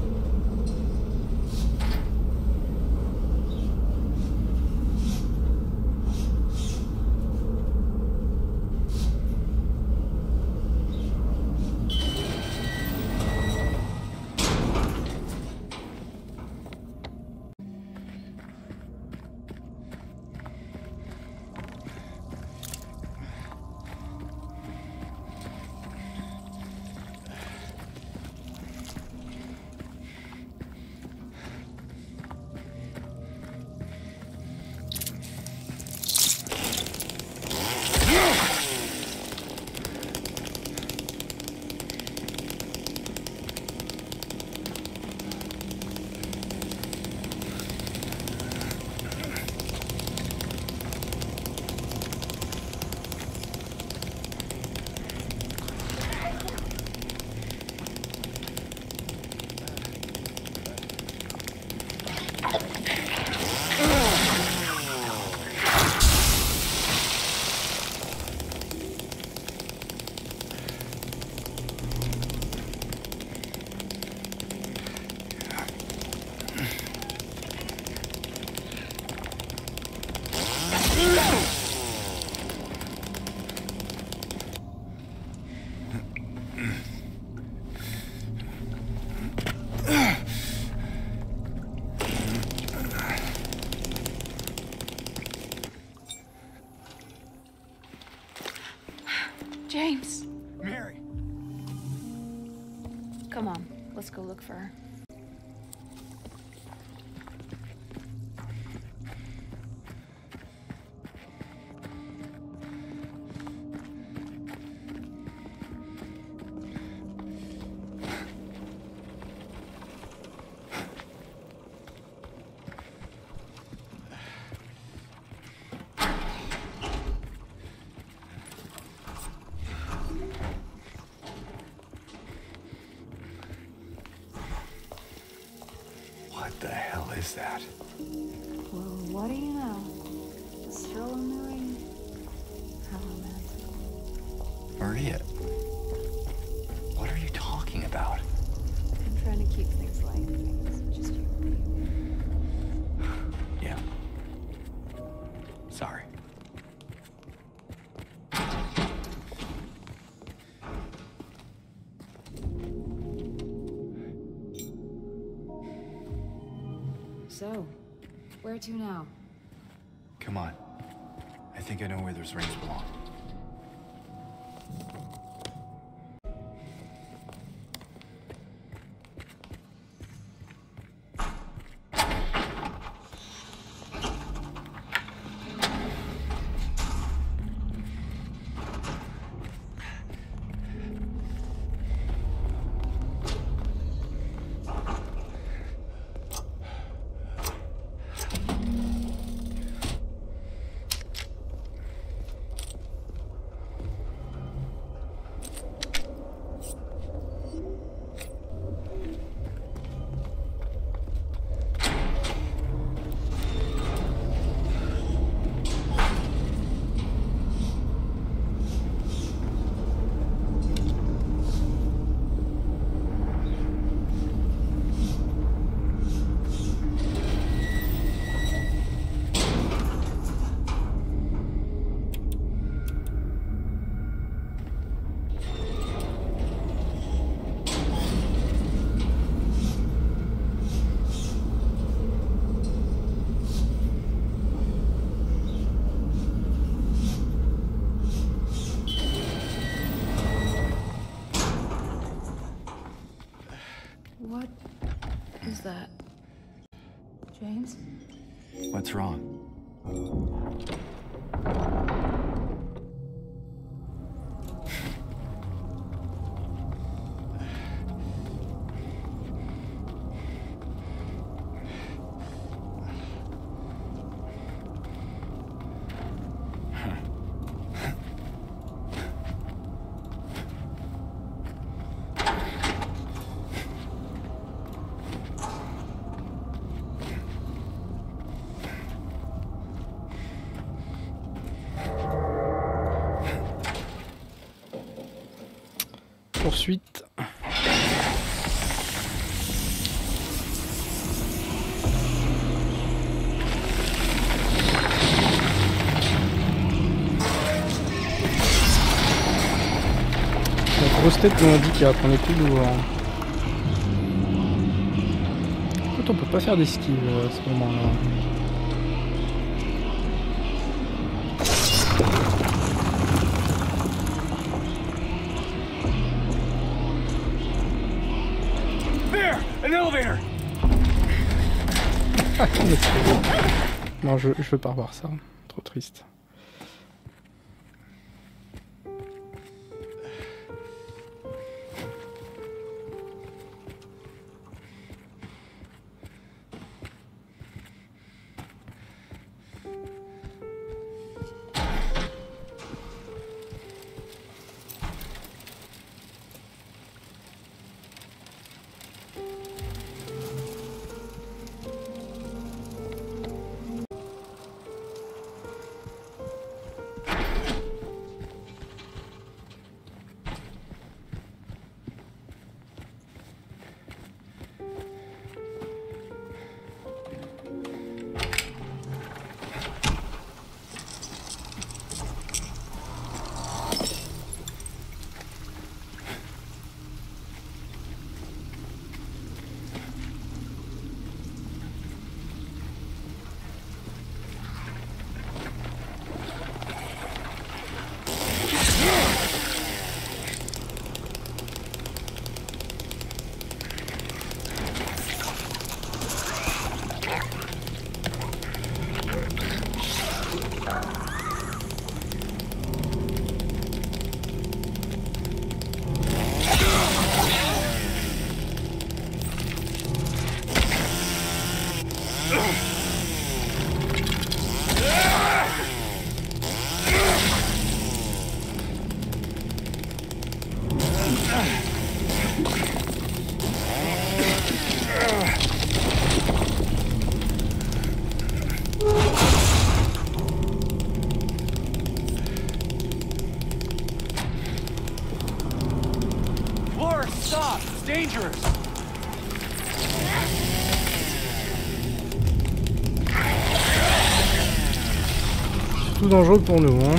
James! Mary! Come on, let's go look for her. What the hell is that? Well, what do you know? A stroll in the rain. How romantic. Maria, what are you talking about? I'm trying to keep things light, James. Just you and me. Yeah. Sorry. So, where to now? Come on. I think I know where those rings belong. What is that? James? What's wrong? Poursuite. La grosse tête nous indique qu'on est plus lourd. Écoute, on peut pas faire d'esquive à ce moment-là. An elevator! Non, je veux pas revoir ça. Trop triste. Laura, stop! It's dangerous! Tout dangereux pour nous, hein.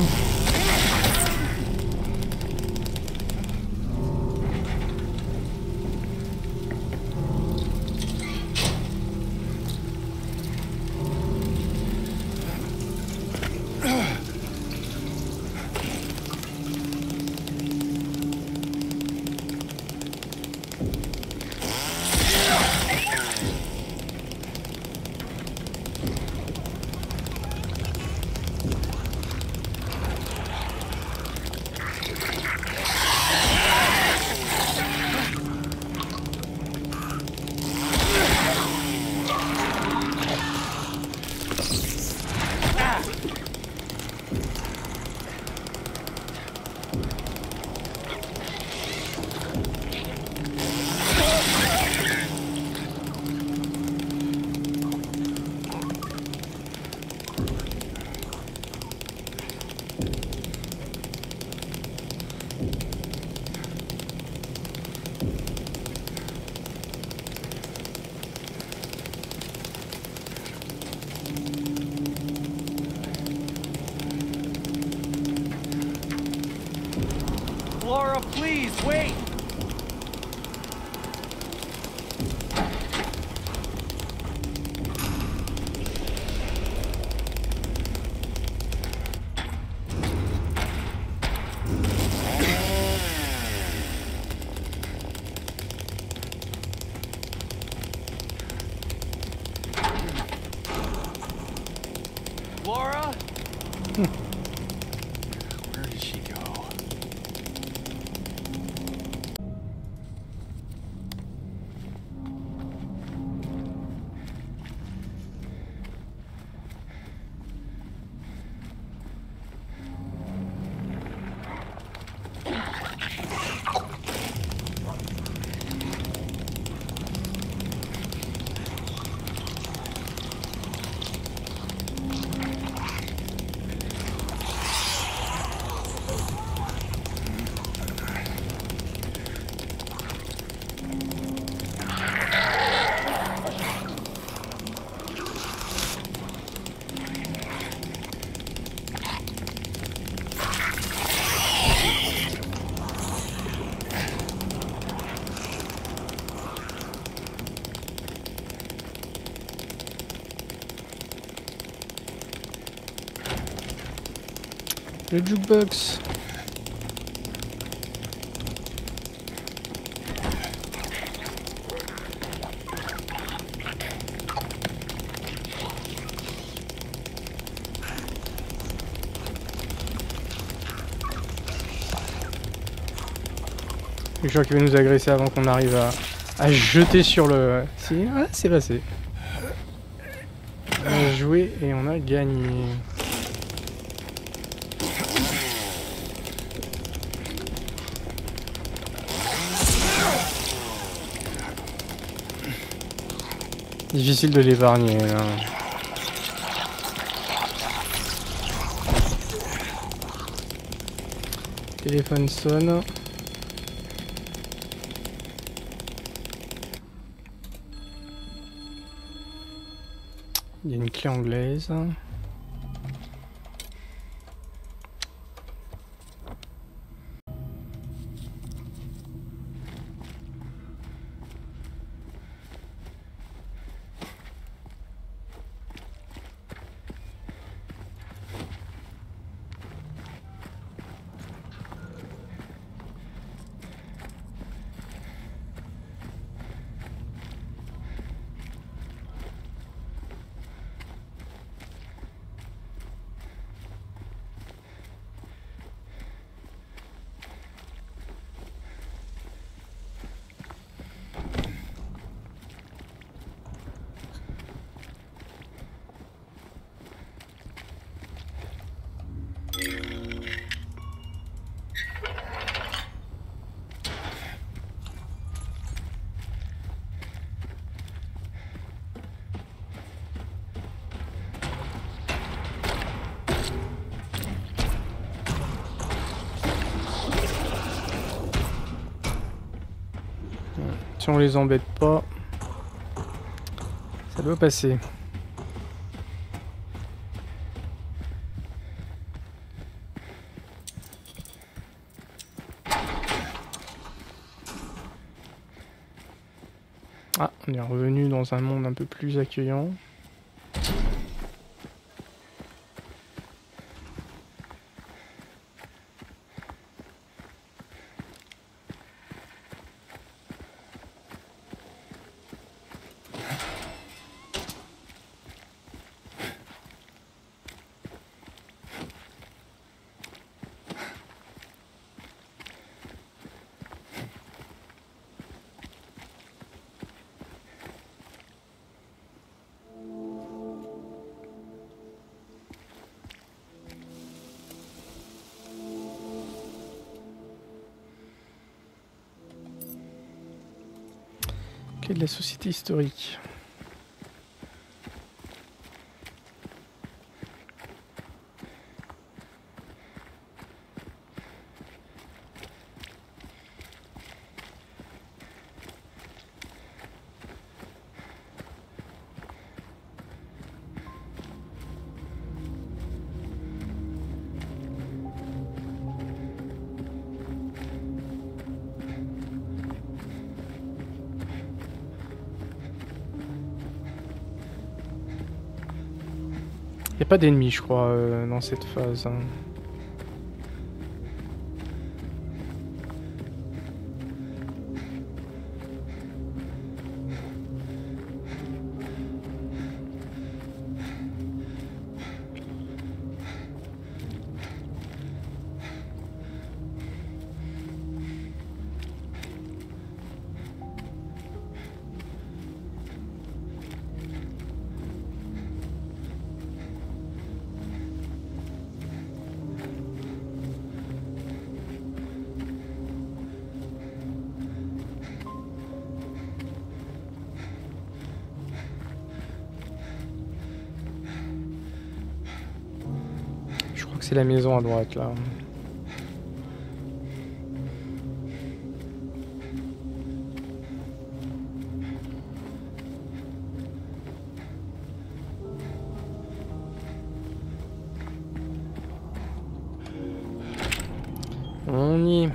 Laura, please, wait! Laura? Where did she go? Le jukebox. Je crois qu'il va nous agresser avant qu'on arrive à jeter sur le... Si, ouais, c'est passé. On a joué et on a gagné. Difficile de l'épargner. Téléphone sonne. Il y a une clé anglaise. Si on les embête pas, ça doit passer. Ah, on est revenu dans un monde un peu plus accueillant. Clé de la société historique. Il n'y a pas d'ennemis, je crois, dans cette phase. Hein. que c'est la maison à droite là. On y est.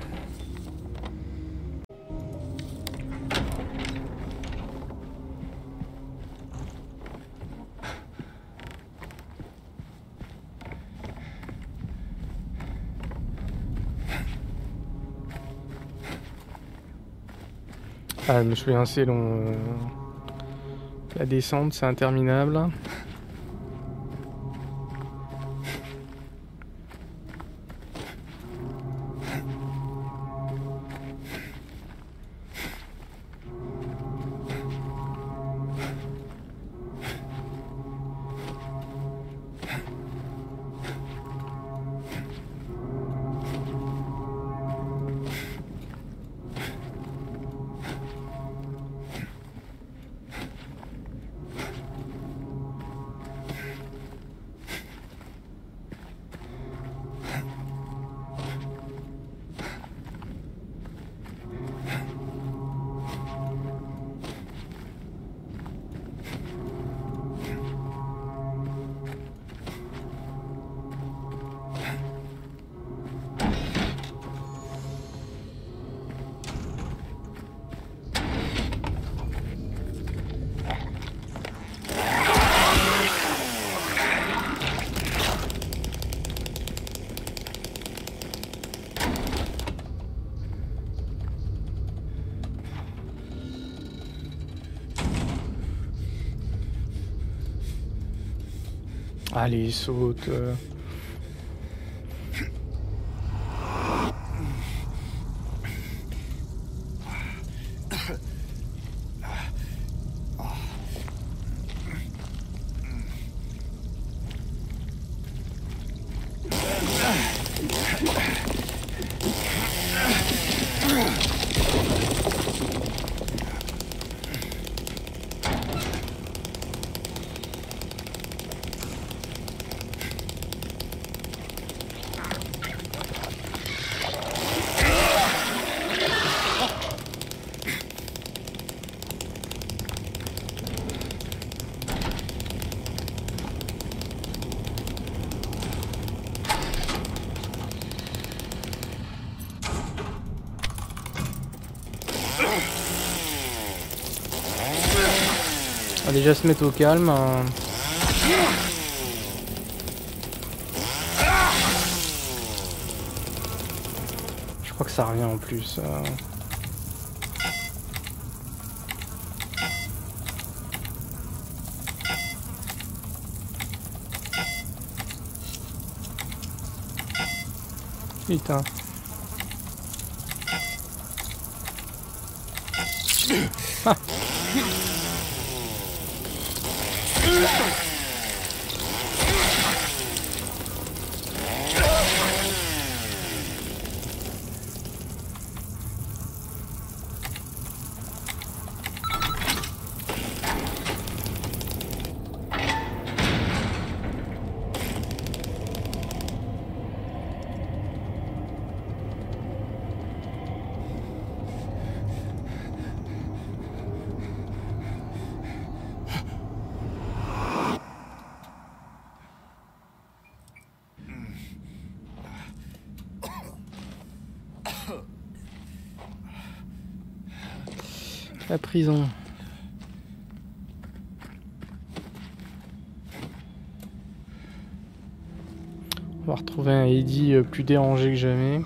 Ah, je me souviens, c'est long. La descente, c'est interminable. Allez, saute. On va déjà se mettre au calme. Je crois que ça revient en plus. Putain. Ah. La prison. On va retrouver un Eddie plus dérangé que jamais.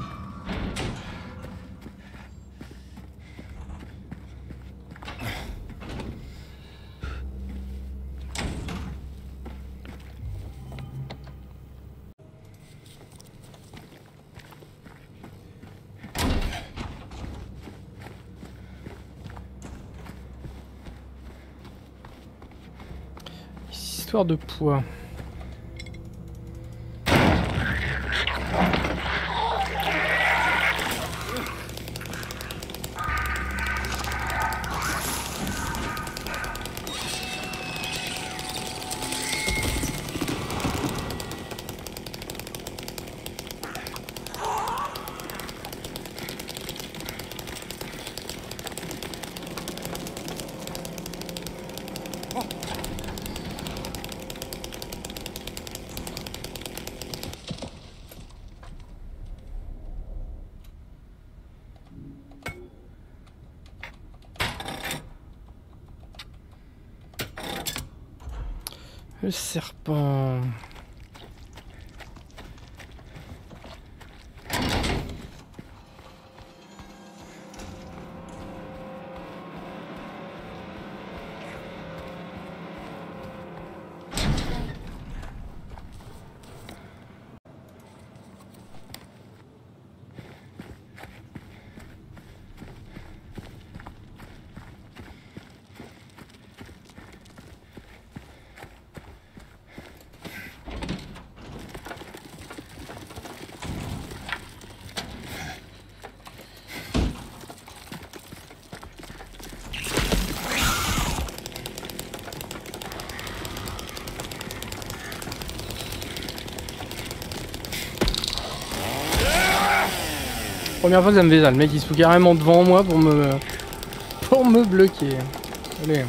Histoire de poids. Le serpent. Première fois que ça me fait ça, le mec il se fout carrément devant moi pour me bloquer. Allez.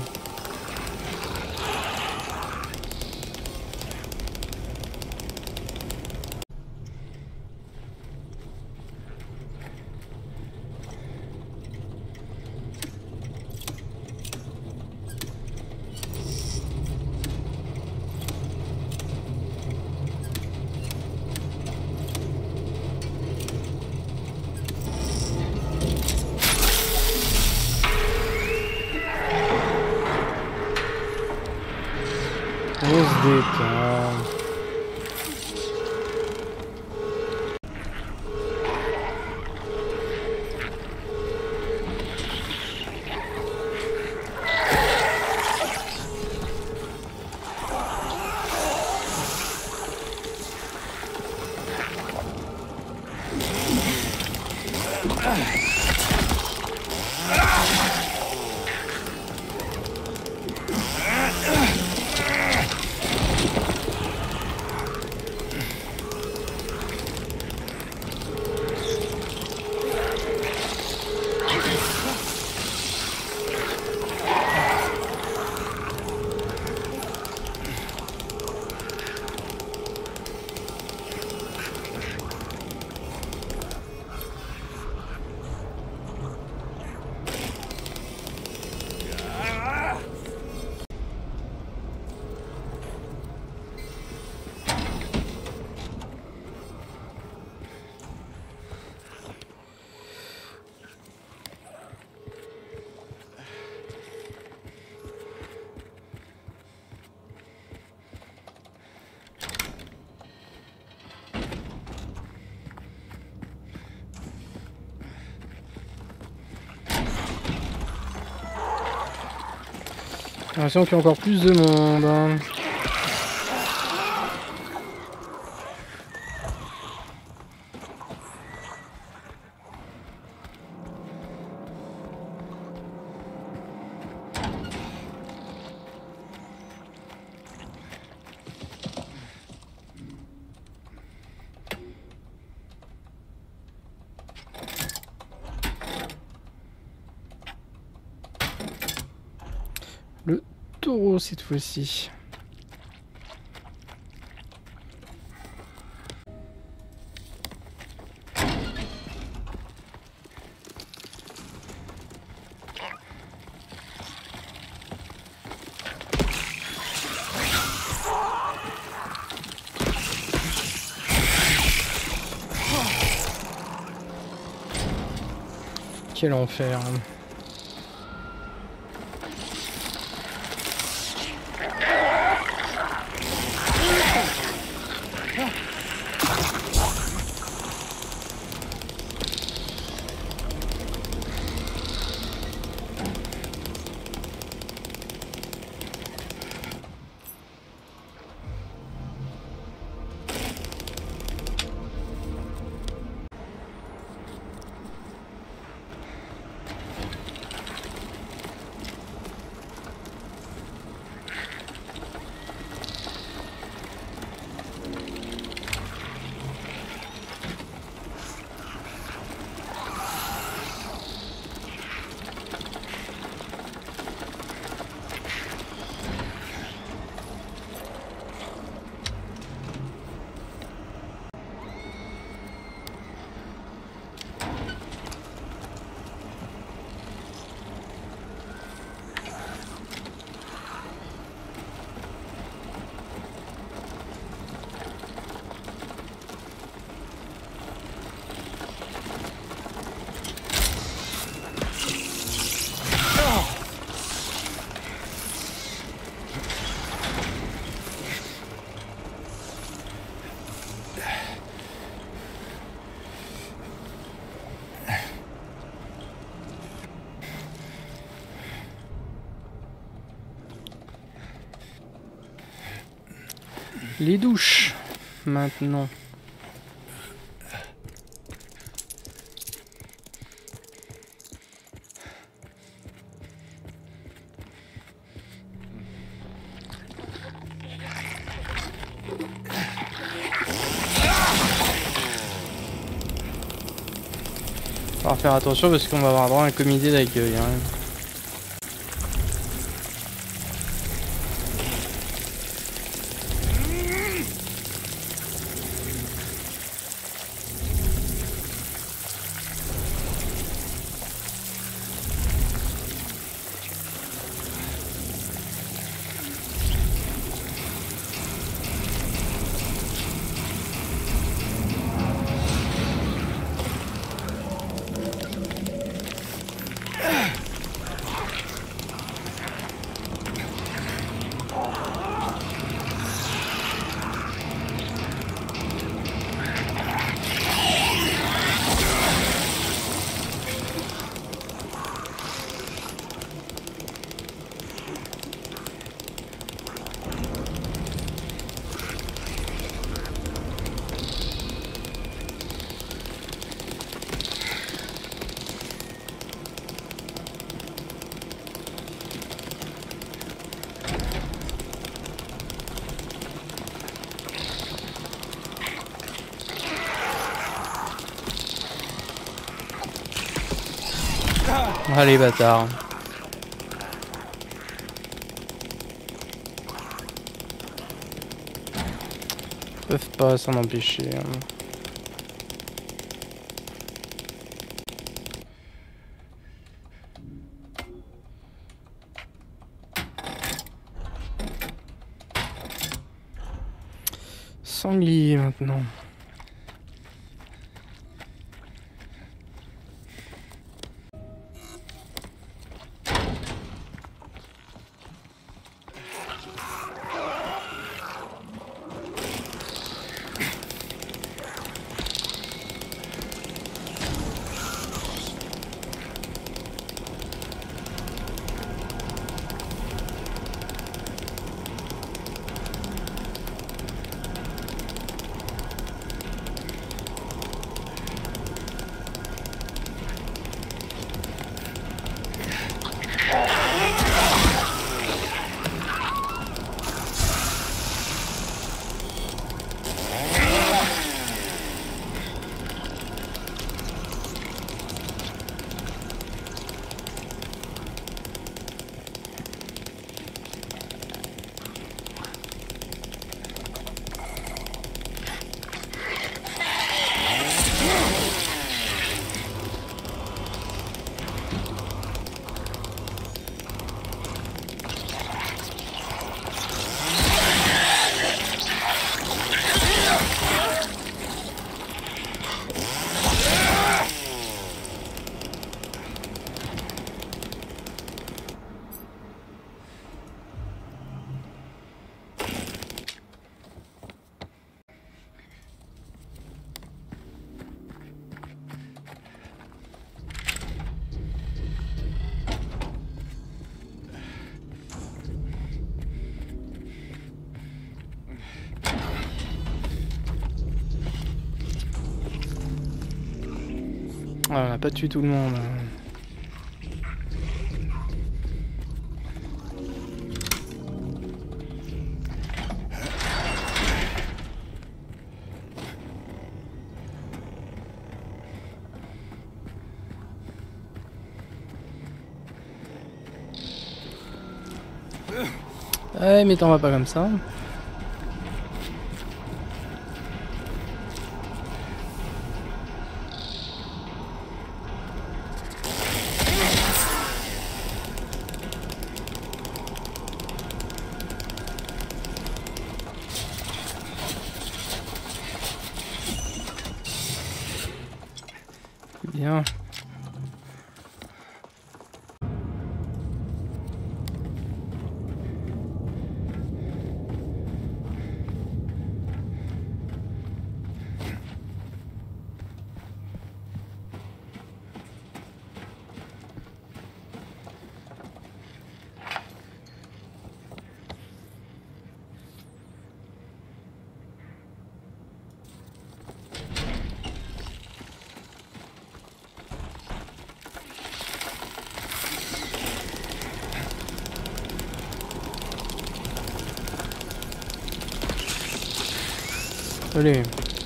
On se détend. J'ai l'impression qu'il y a encore plus de monde. Hein. Le taureau cette fois-ci. Quel enfer. Les douches, maintenant. Il va falloir faire attention parce qu'on va avoir droit à un comité d'accueil. Hein. Allez, bâtard. Ils peuvent pas s'en empêcher. Hein. Sanglier maintenant. Ah, on n'a pas tué tout le monde. Ouais, mais t'en vas pas comme ça. Bien. Allez.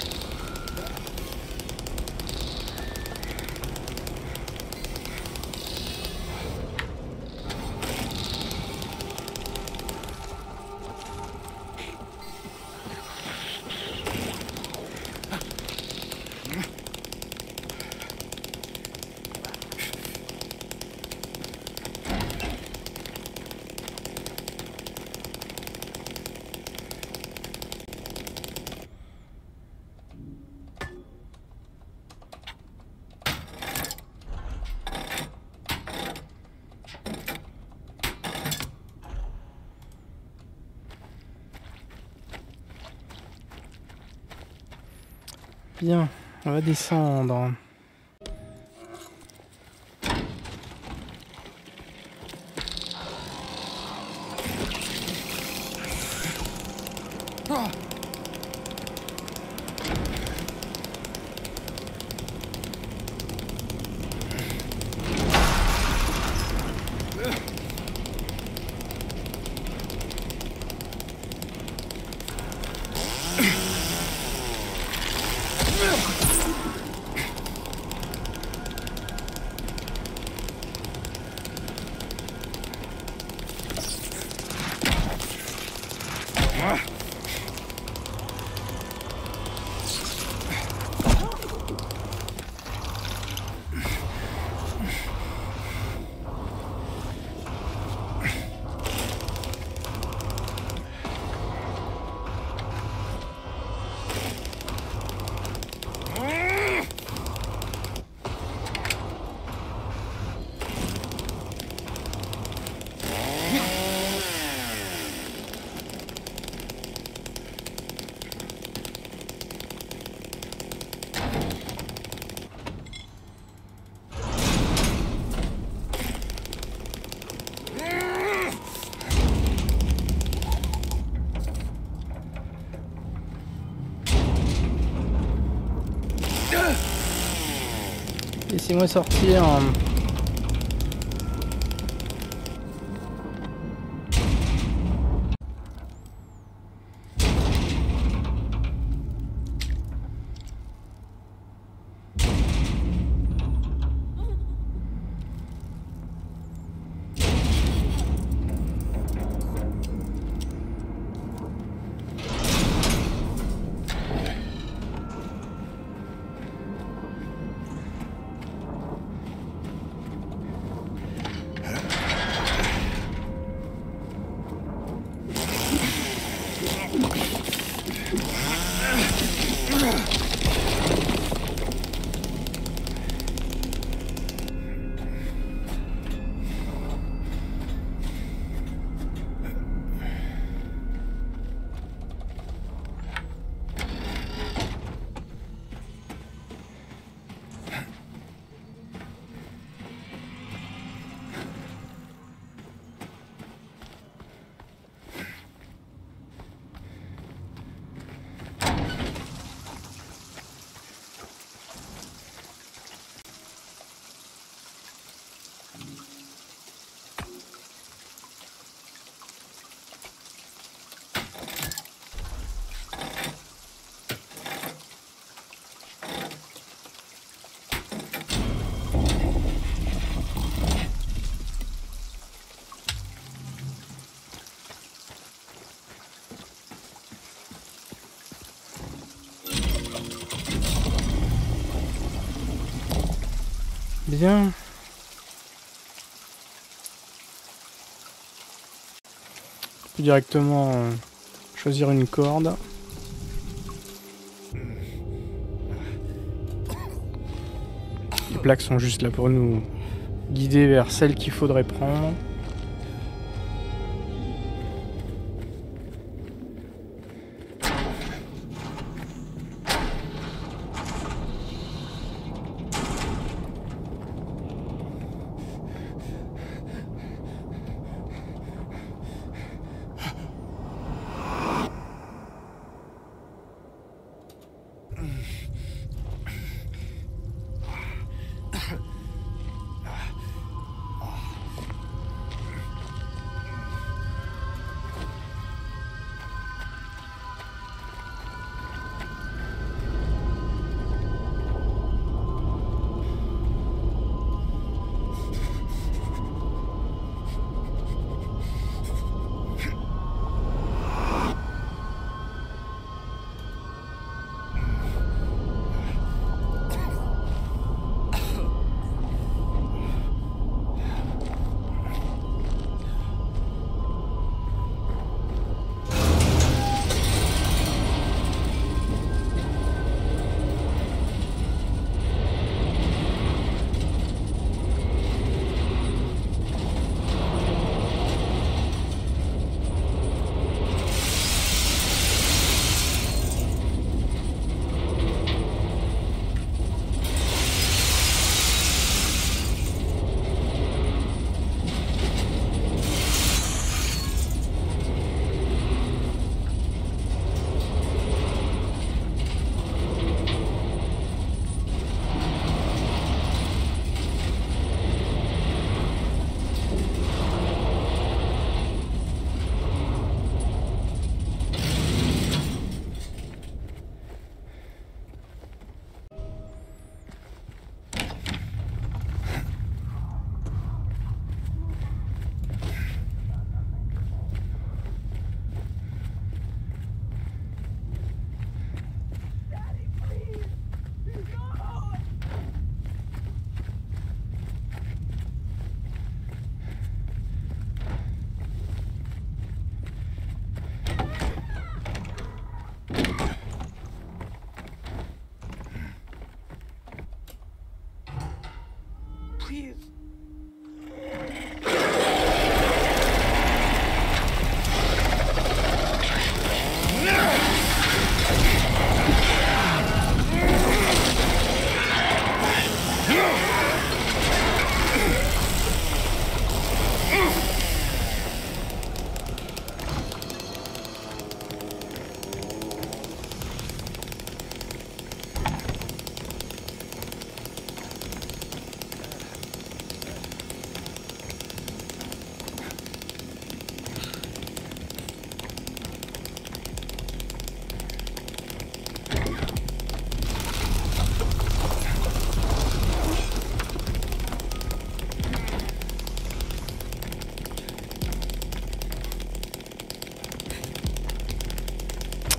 Bien, on va descendre. Laissez-moi sortir. Bien. On peut directement choisir une corde. Les plaques sont juste là pour nous guider vers celle qu'il faudrait prendre.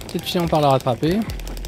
Cette fille, on part la rattraper.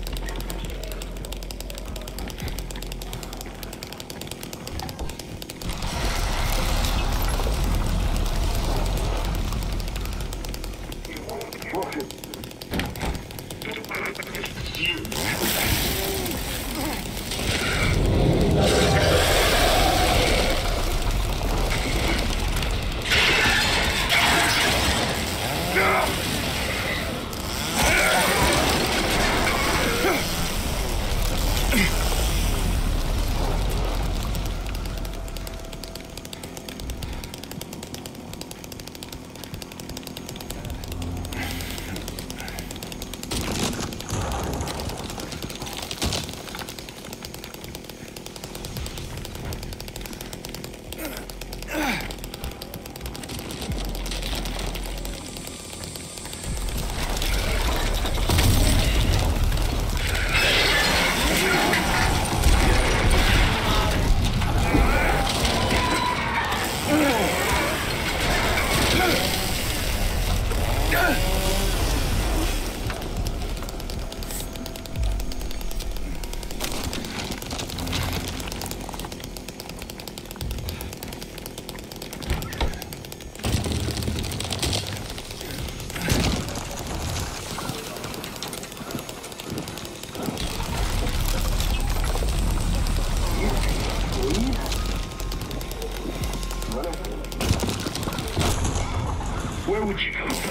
Where would you go?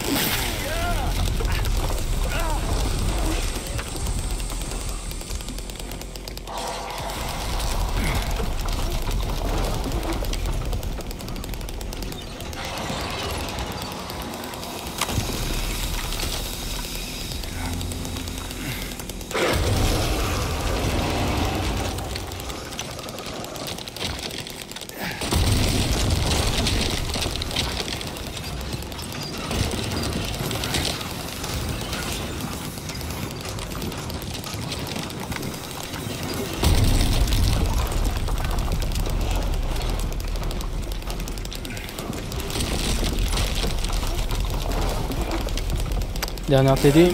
Dernière TD.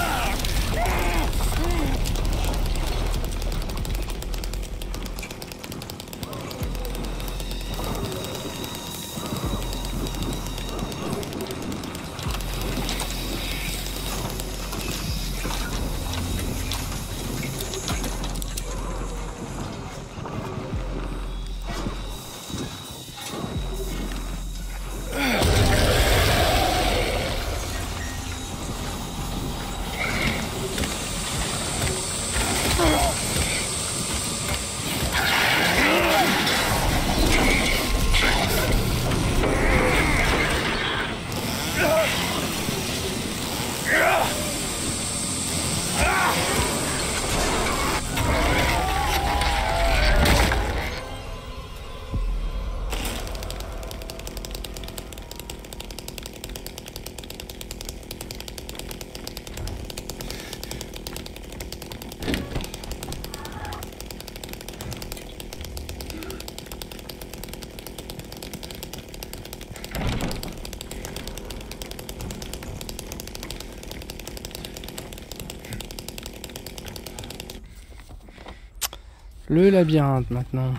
Le labyrinthe maintenant.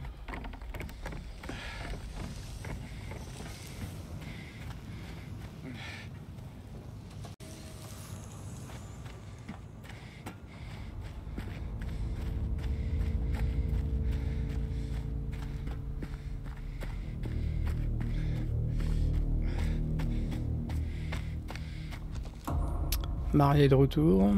Marié de retour.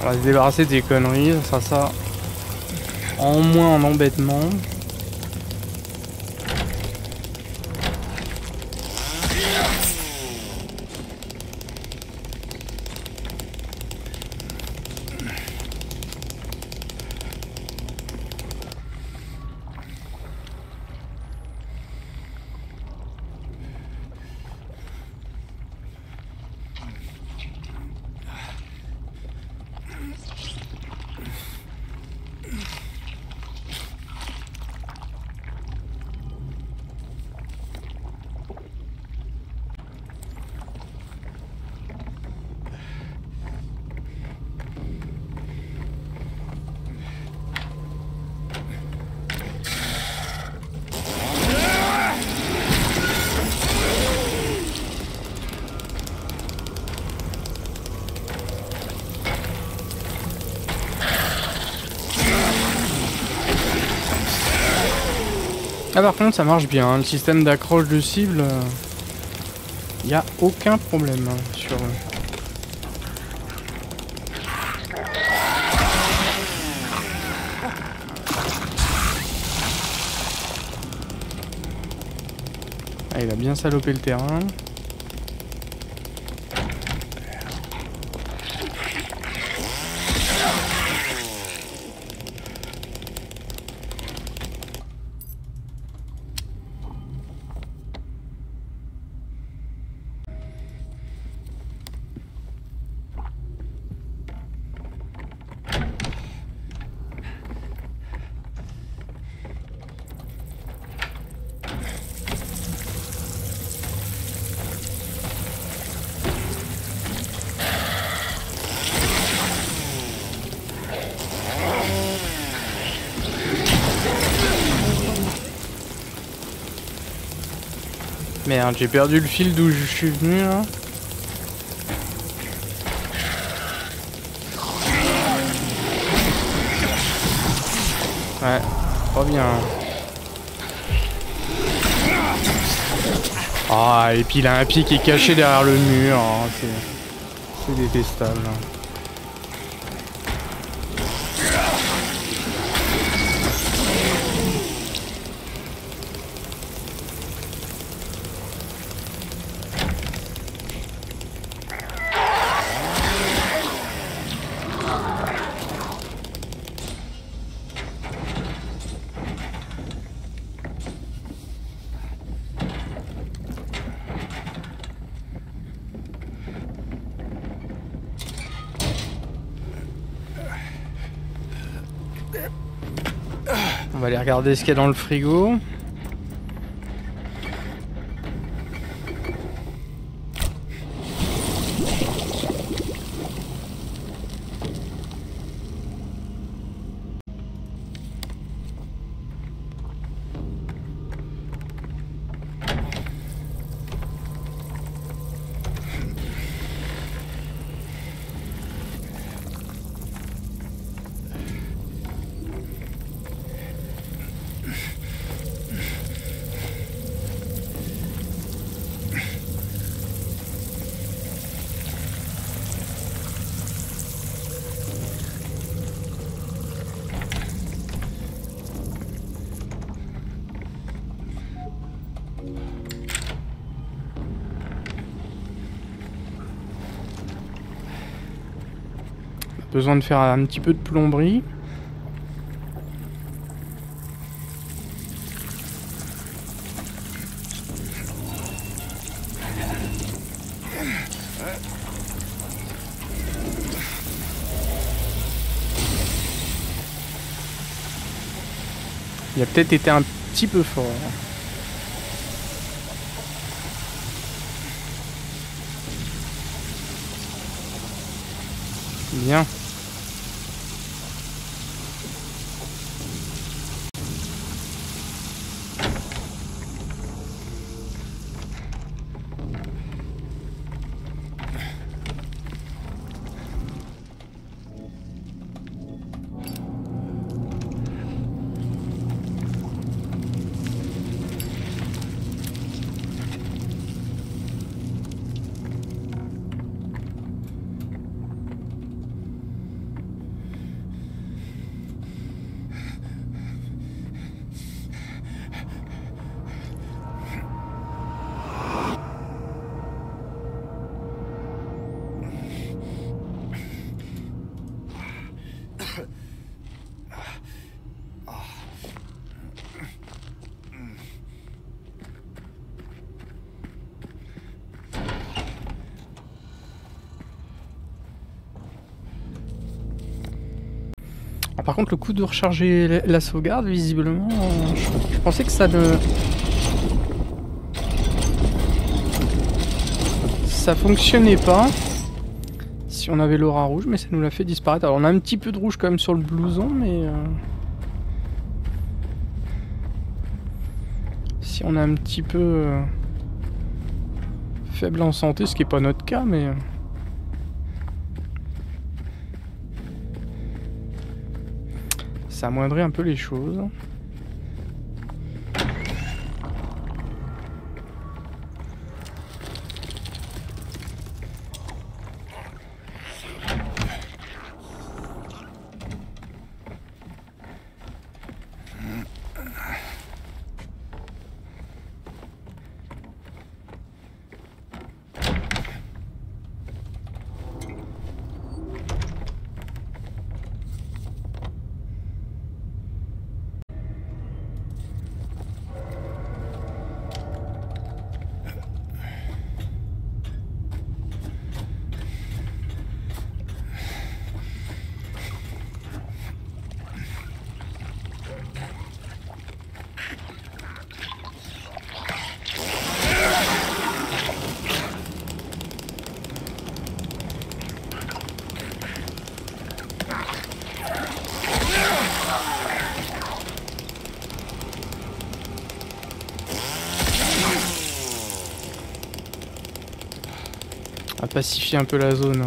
On va se débarrasser des conneries, ça sera ça en moins en embêtement. Ah par contre ça marche bien, hein. Le système d'accroche de cible, y a aucun problème hein, sur... Ah, il a bien salopé le terrain. Merde, j'ai perdu le fil d'où je suis venu là. Ouais, pas bien. Ah, et puis il a un pied qui est caché derrière le mur. Oh, c'est détestable. On va aller regarder ce qu'il y a dans le frigo. Besoin de faire un petit peu de plomberie. Il a peut-être été un petit peu fort. Bien. Ah, par contre, le coup de recharger la sauvegarde, visiblement, je pensais que ça ne... Ça fonctionnait pas si on avait l'aura rouge, mais ça nous l'a fait disparaître. Alors on a un petit peu de rouge quand même sur le blouson, mais... Si on est un petit peu faible en santé, ce qui n'est pas notre cas, mais... Ça amoindrit un peu les choses. À pacifier un peu la zone.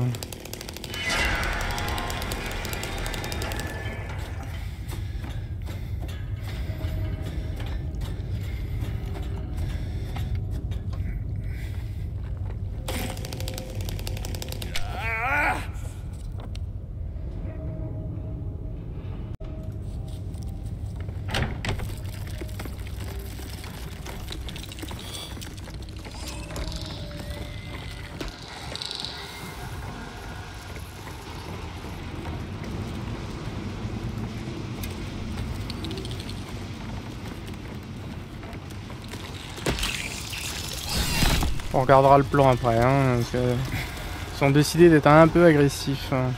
On regardera le plan après, hein, donc, ils sont décidés d'être un peu agressifs. Hein.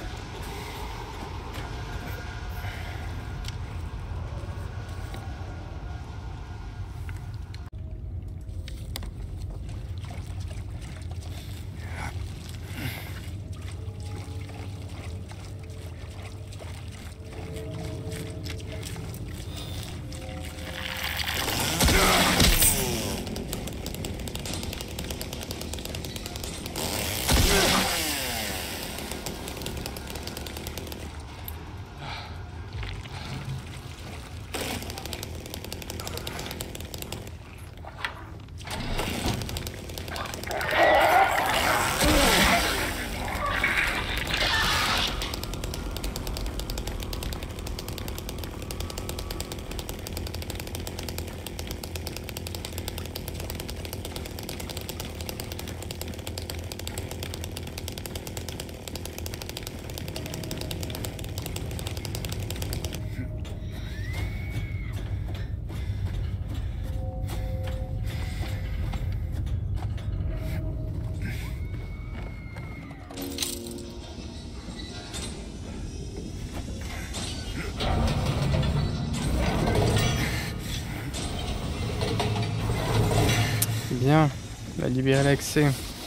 Bien, on a libéré l'accès.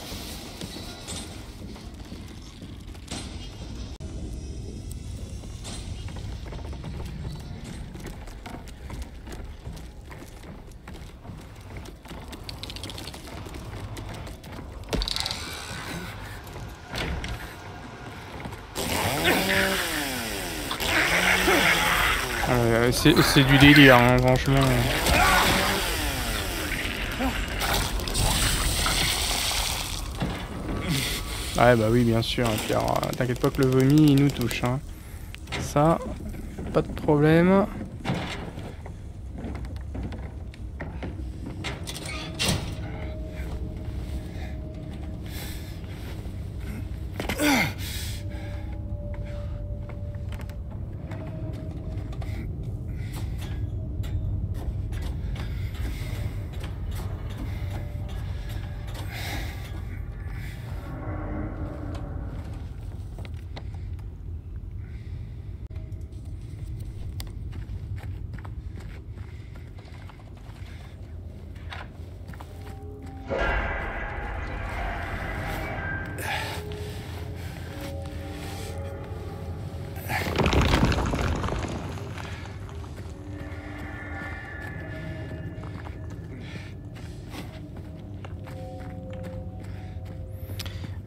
C'est du délire, hein, franchement. Ouais, bah oui, bien sûr. Et puis alors, t'inquiète pas que le vomi, il nous touche. Hein. Ça, pas de problème.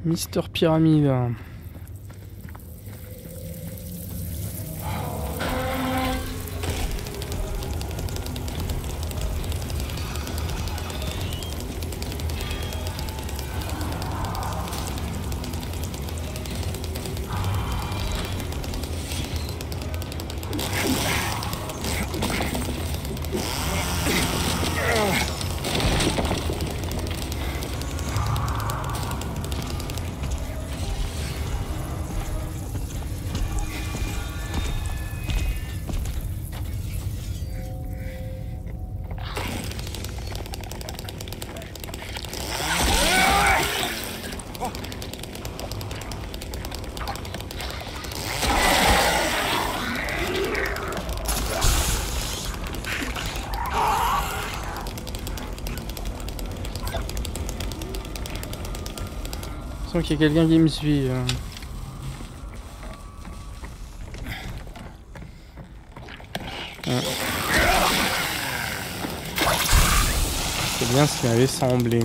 Mister Pyramide. Je sens qu'il y a quelqu'un qui me suit. Ouais. C'est bien ce qui m'avait semblé.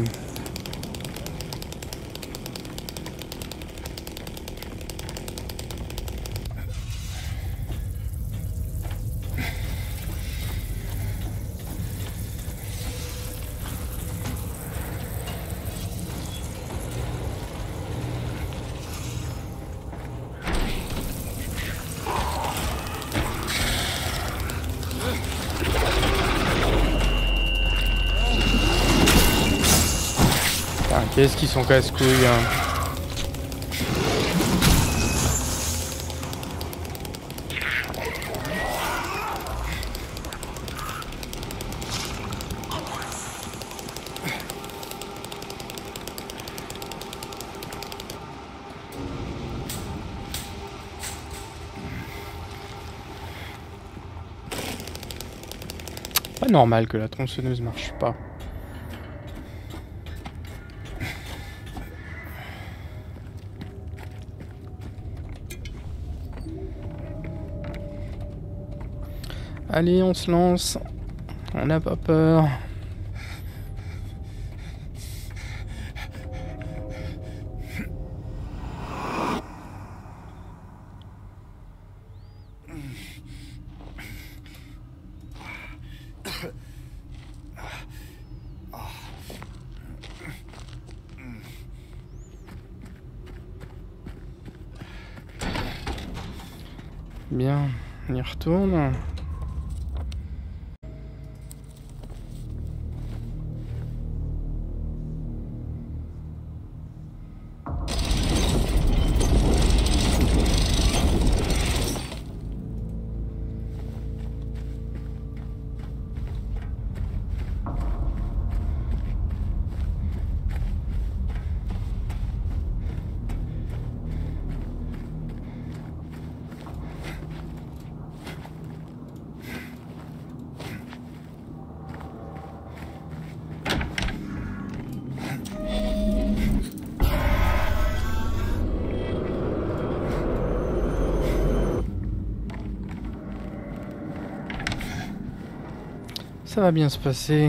Qu'est-ce qu'ils sont casse-couilles hein. Pas normal que la tronçonneuse marche pas. Allez, on se lance. On n'a pas peur. Bien, on y retourne. Ça va bien se passer.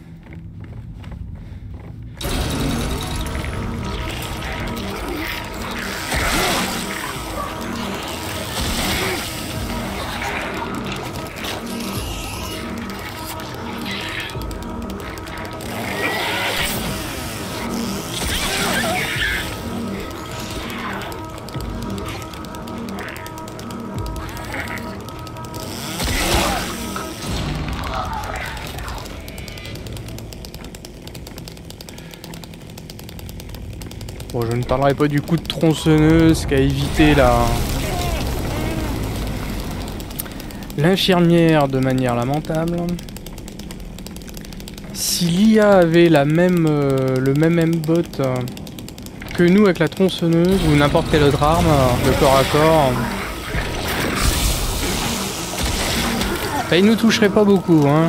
Bon, je ne parlerai pas du coup de tronçonneuse qu'a évité l'infirmière de manière lamentable. Si l'IA avait le même aimbot que nous avec la tronçonneuse ou n'importe quelle autre arme de corps à corps, bah, il nous toucherait pas beaucoup, hein.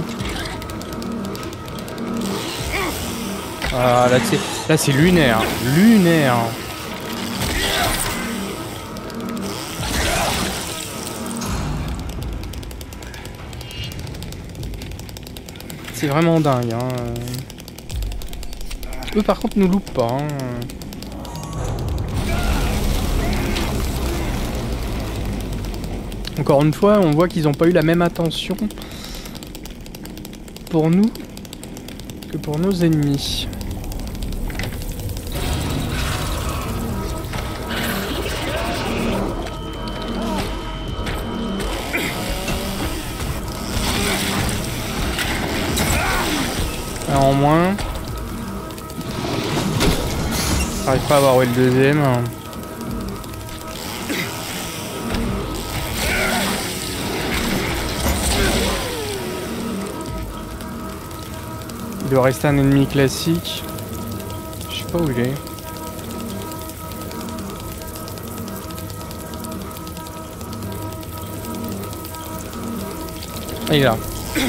Ah, là c'est lunaire, lunaire. C'est vraiment dingue, hein. Eux par contre nous loupent pas, hein. Encore une fois, on voit qu'ils n'ont pas eu la même attention pour nous que pour nos ennemis. Un en moins. J'arrive pas à avoir où est le deuxième. Il doit rester un ennemi classique. Je sais pas où il est. Ah, il est là.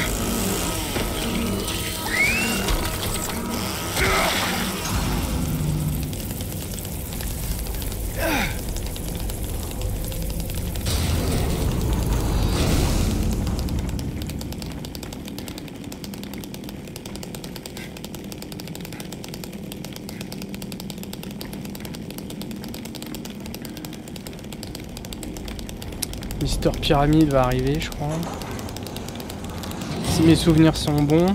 Mister Pyramide va arriver, je crois. Si mes souvenirs sont bons.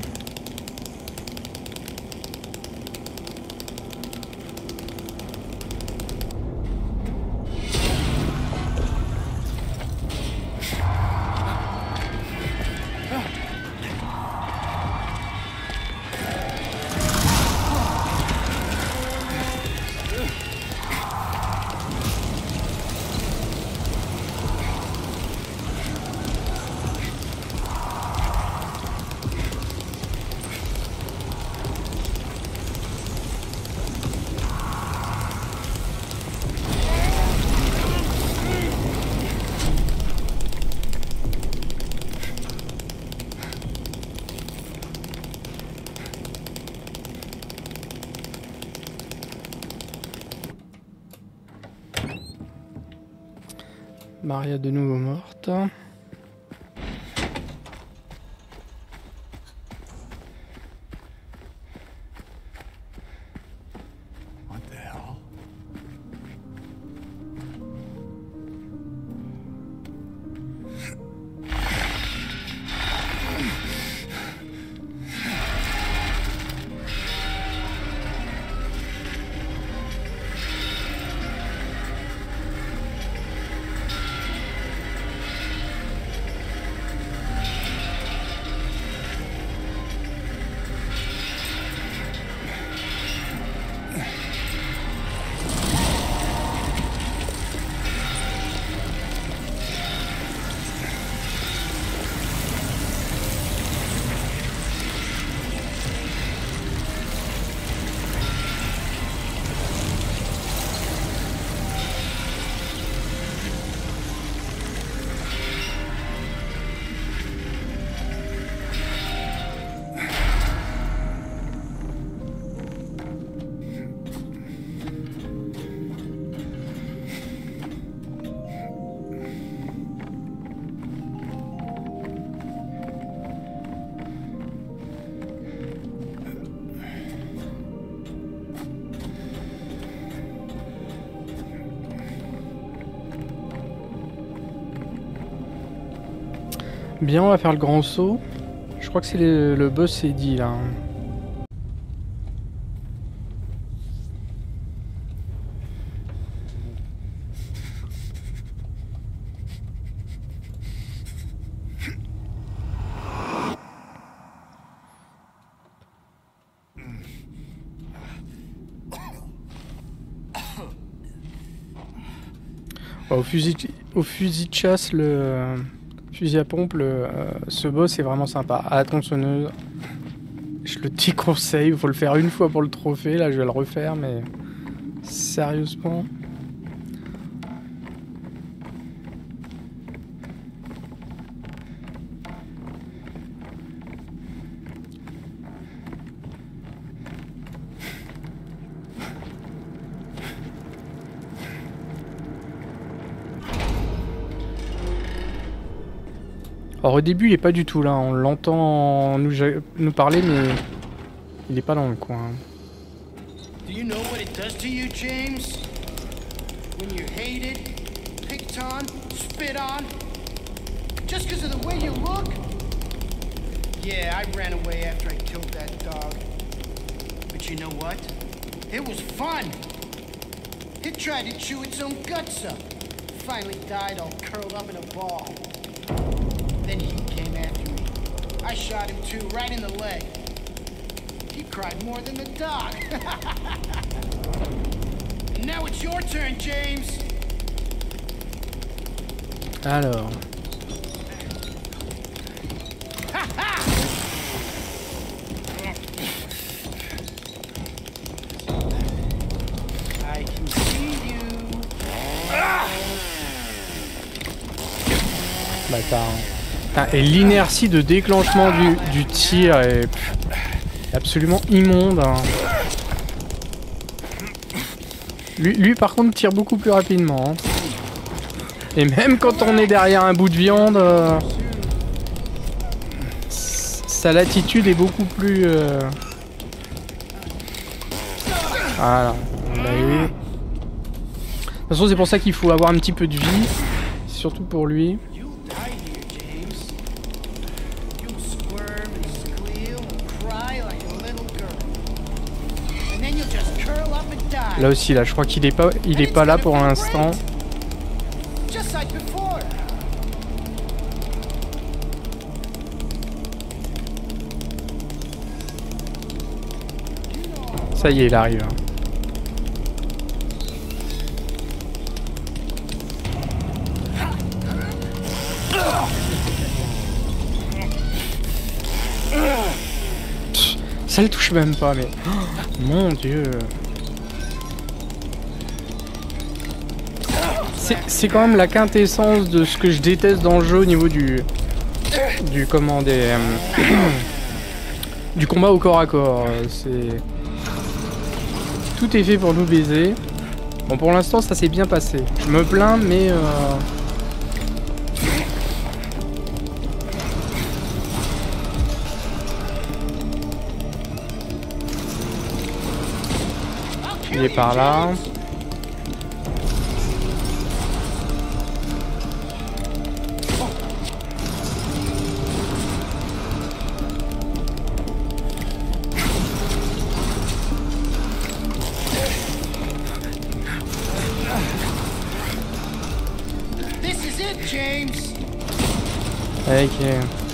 Maria de nouveau morte. What the hell? Bien, on va faire le grand saut. Je crois que c'est le boss est dit là. Au fusil de chasse, le fusil à pompe, ce boss est vraiment sympa. À la tronçonneuse, je le déconseille, il faut le faire une fois pour le trophée. Là, je vais le refaire, mais sérieusement. Alors au début il est pas du tout là, on l'entend nous parler mais il est pas dans le coin. Do you know what it does to you, James? When you're hated, picked on, spit on, Just because of the way you look? Yeah, I ran away after I killed that dog. But you know what? It was fun. It tried to chew its own guts up. Finally died all curled up in a ball. Then he came after me. I shot him too, right in the leg. He cried more than the dog. And now it's your turn, James. Alors. I can see you. Bâtard. Putain, et l'inertie de déclenchement du tir est absolument immonde. Hein. Lui par contre tire beaucoup plus rapidement. Hein. Et même quand on est derrière un bout de viande, sa latitude est beaucoup plus... Voilà, on l'a eu. De toute façon c'est pour ça qu'il faut avoir un petit peu de vie, surtout pour lui. Là aussi, là, je crois qu'il est pas là pour l'instant. Ça y est, il arrive. Pff, ça le touche même pas, mais... Oh, mon Dieu. C'est quand même la quintessence de ce que je déteste dans le jeu au niveau du comment du combat au corps à corps. C'est tout est fait pour nous baiser. Bon, pour l'instant ça s'est bien passé. Je me plains mais il est par là. Ok.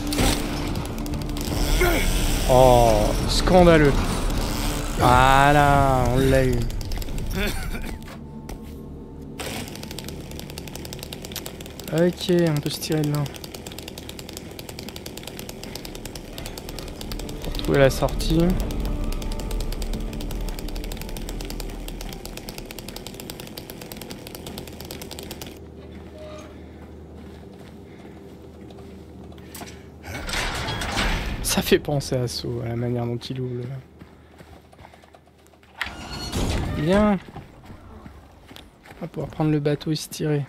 Oh, scandaleux. Voilà, on l'a eu. Ok, on peut se tirer de là. Pour trouver la sortie. Ça fait penser à Saw, à la manière dont il ouvre. Bien. On va pouvoir prendre le bateau et se tirer.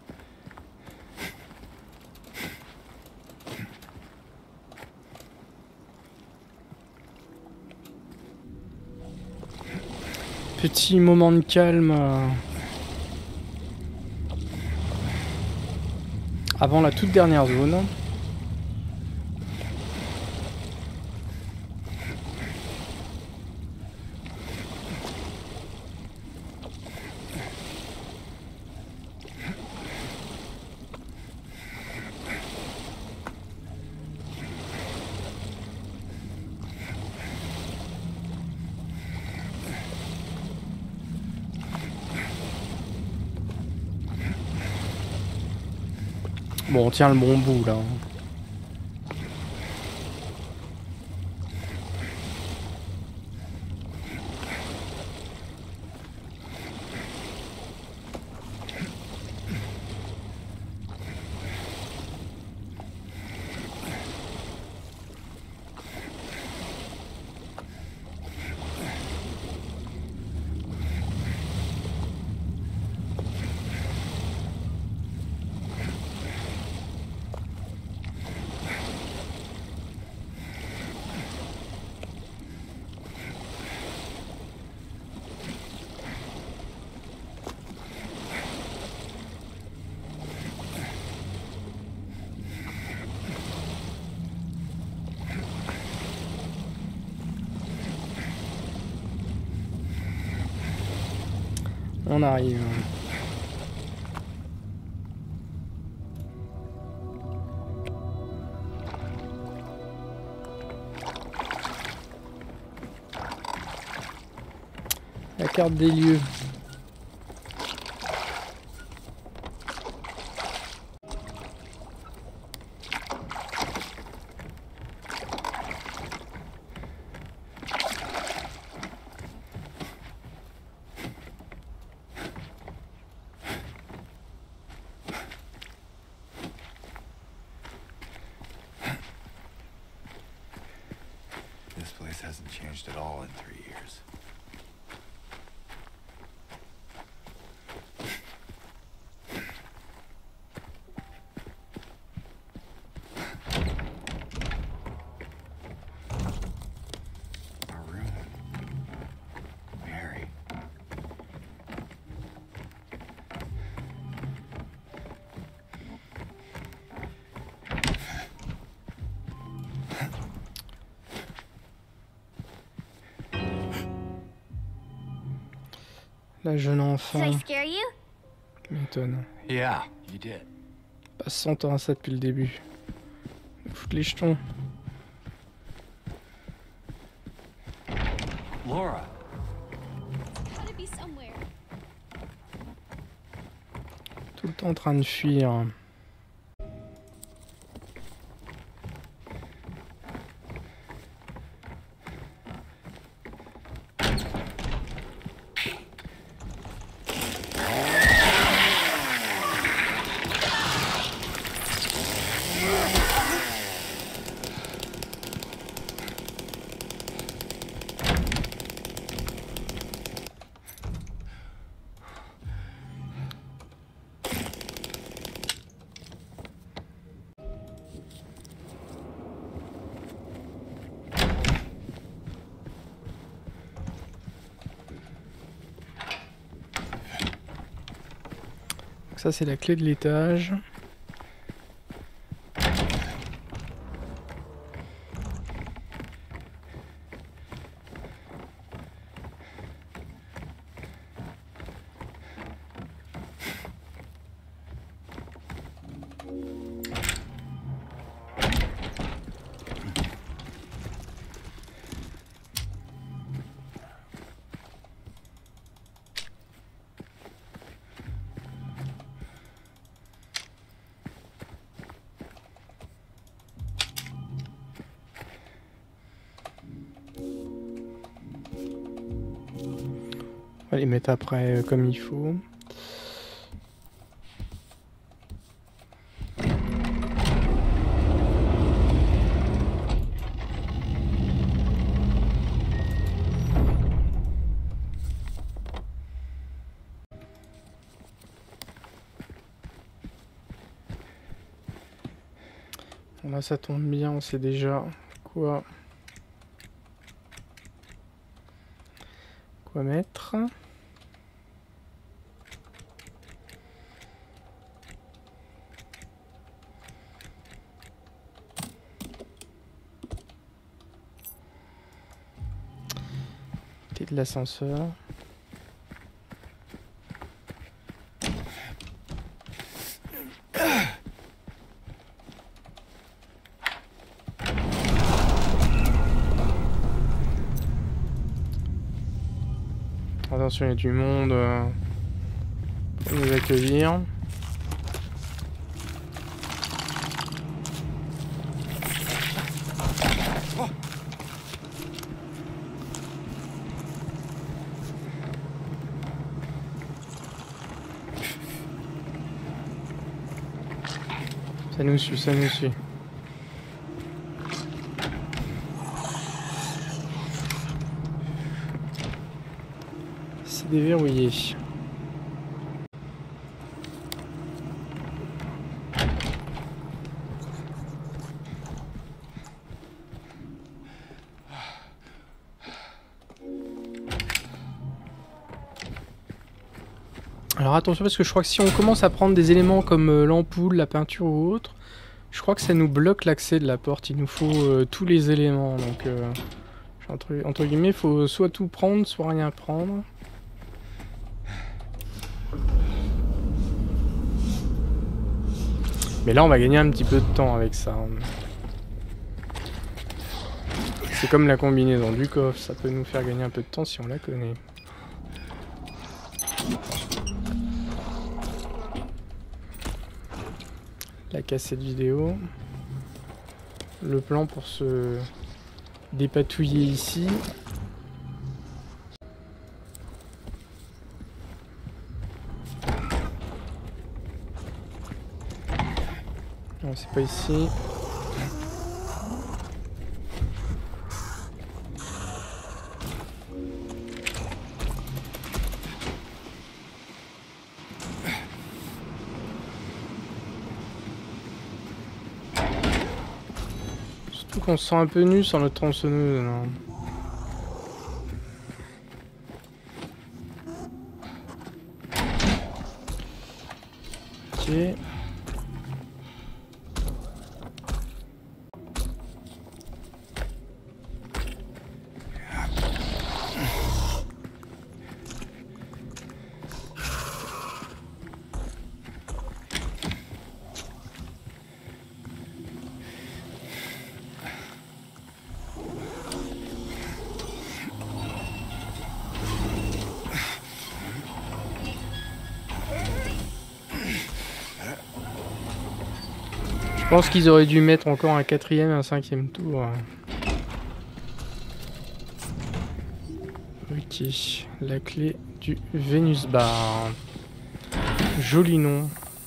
Petit moment de calme avant la toute dernière zone. Bon, on tient le bon bout là. On arrive. La carte des lieux. This place hasn't changed at all in 3 years. Our room. Mary. La jeune Did enfant. I scare you? M'étonne. Yeah, you did. Passe 100 ans à ça depuis le début. Foutre les jetons. Laura. Gotta be somewhere. Tout le temps en train de fuir. Ça c'est la clé de l'étage. On va les mettre après comme il faut. Bon, là ça tombe bien, on sait déjà quoi mettre. Clé de l'ascenseur. Attention, il y a du monde pour nous accueillir. Ça nous suit, ça nous suit. C'est déverrouillé. Alors attention parce que je crois que si on commence à prendre des éléments comme l'ampoule, la peinture ou autre, je crois que ça nous bloque l'accès de la porte. Il nous faut tous les éléments. Donc entre guillemets, il faut soit tout prendre, soit rien prendre. Mais là, on va gagner un petit peu de temps avec ça. C'est comme la combinaison du coffre, ça peut nous faire gagner un peu de temps si on la connaît. La cassette vidéo. Le plan pour se dépatouiller ici. Non, c'est pas ici. Surtout qu'on se sent un peu nu sans notre tronçonneuse. Non. Ok. Je pense qu'ils auraient dû mettre encore un 4e et un 5e tour. Ok, la clé du Venus Bar. Joli nom.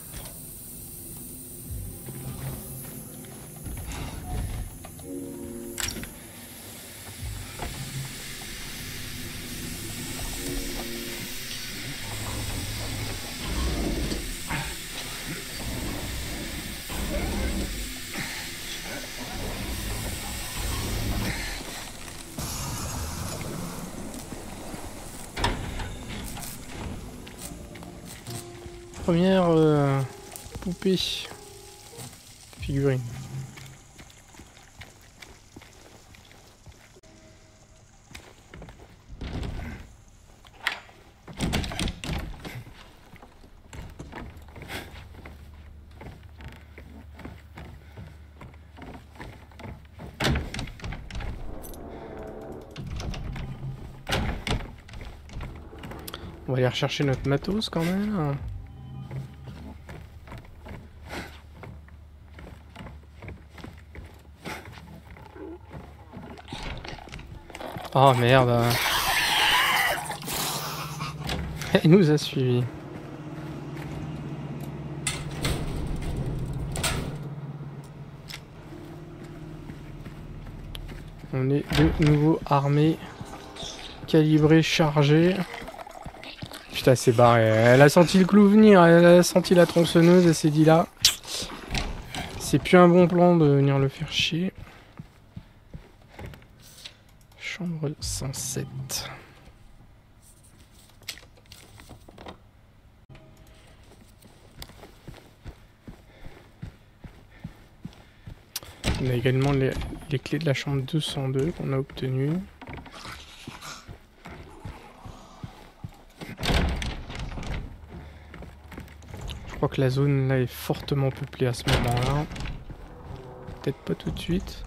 Première poupée figurine. On va aller rechercher notre matos quand même. Oh merde. Il nous a suivis. On est de nouveau armés, calibrés, chargés. Putain, c'est barré. Elle a senti le clou venir, elle a senti la tronçonneuse, elle s'est dit là. C'est plus un bon plan de venir le faire chier. Chambre 107. On a également les clés de la chambre 202 qu'on a obtenues. Je crois que la zone là est fortement peuplée à ce moment-là. Peut-être pas tout de suite.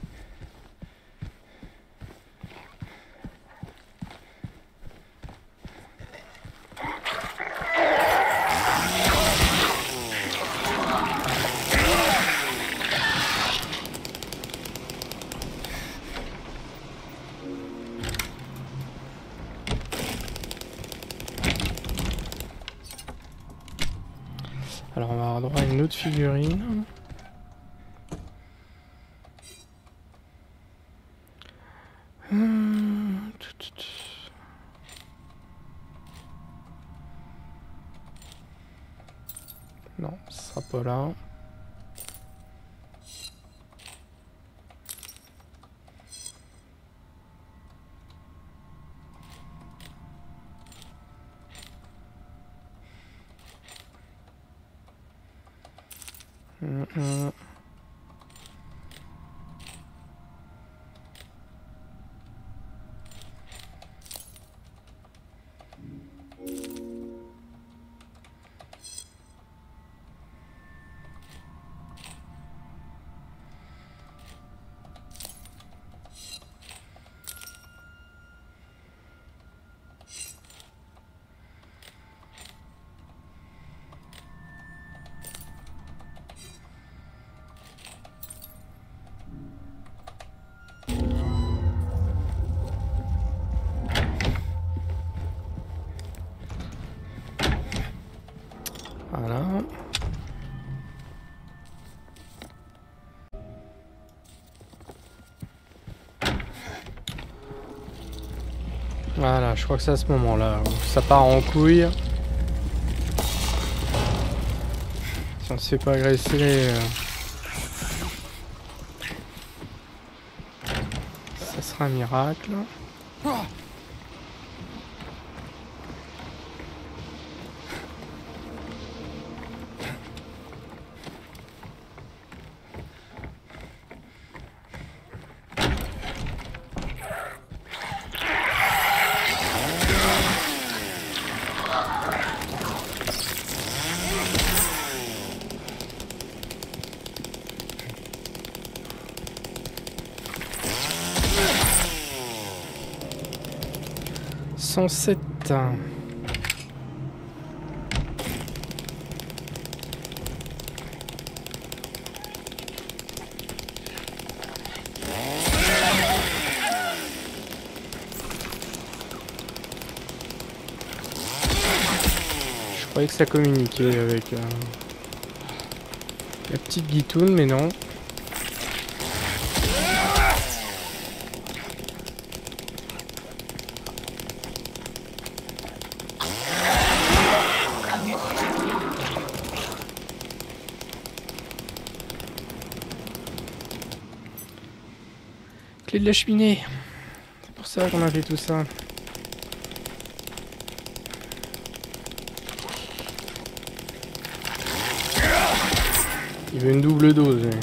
Alors on va avoir droit à une autre figurine. Non, ce sera pas là. Voilà, je crois que c'est à ce moment-là. Ça part en couille. Si on se fait pas agresser... ça sera un miracle. Sept. Je croyais que ça communiquait avec la petite guitoune, mais non. Clé de la cheminée. C'est pour ça qu'on a fait tout ça. Il veut une double dose. Lui.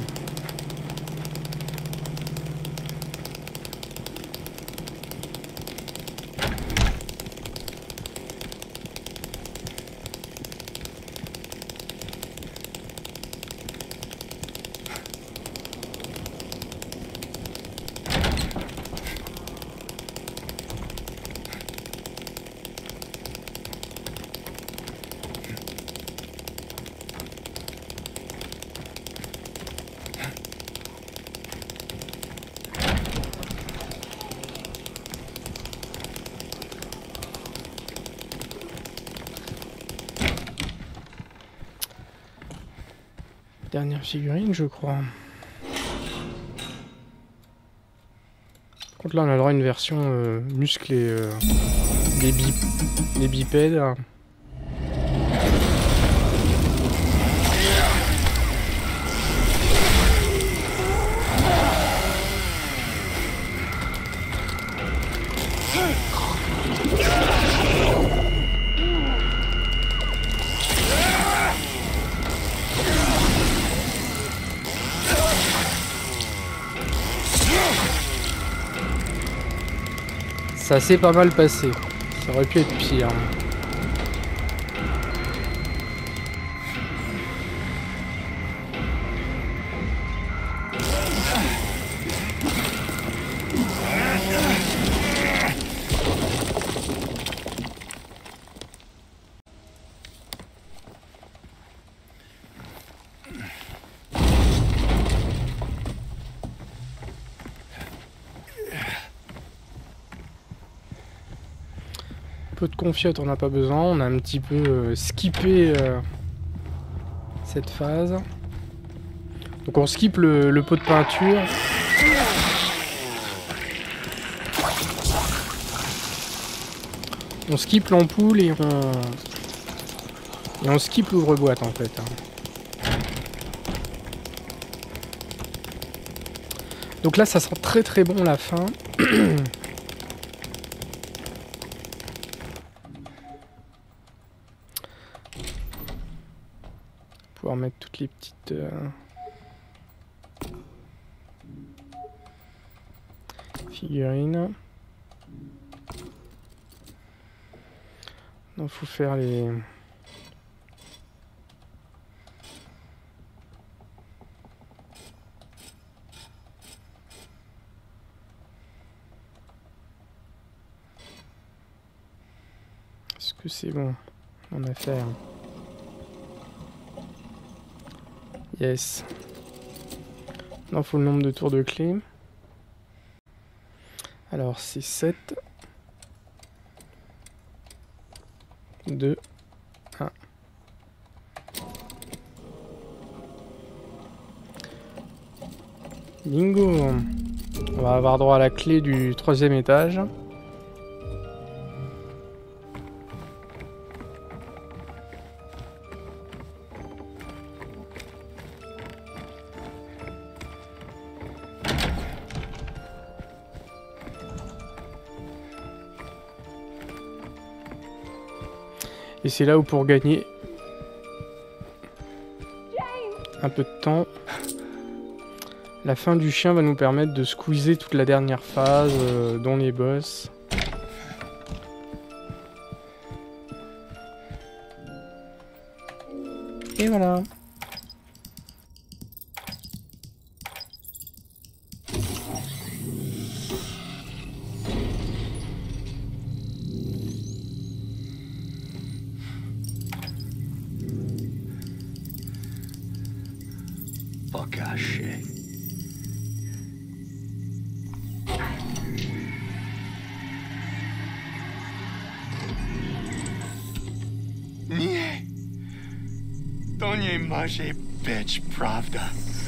Dernière figurine, je crois. Par contre, là, on a le droit à une version musclée des bipèdes. Ça s'est pas mal passé. Ça aurait pu être pire. Peu de confiote, on n'a pas besoin. On a un petit peu skippé cette phase. Donc on skip le pot de peinture. On skip l'ampoule et on skip l'ouvre-boîte en fait. Donc là ça sent très très bon la fin. Pouvoir mettre toutes les petites figurines. Donc faut faire les est-ce que c'est bon on a fait yes. Non, faut le nombre de tours de clé. Alors, c'est 7. 2. 1. Bingo! On va avoir droit à la clé du 3e étage. Et c'est là où pour gagner un peu de temps, la fin du chien va nous permettre de squeezer toute la dernière phase, dont les boss. Et voilà. Fuck ass shit. Nie. To nie może być prawda.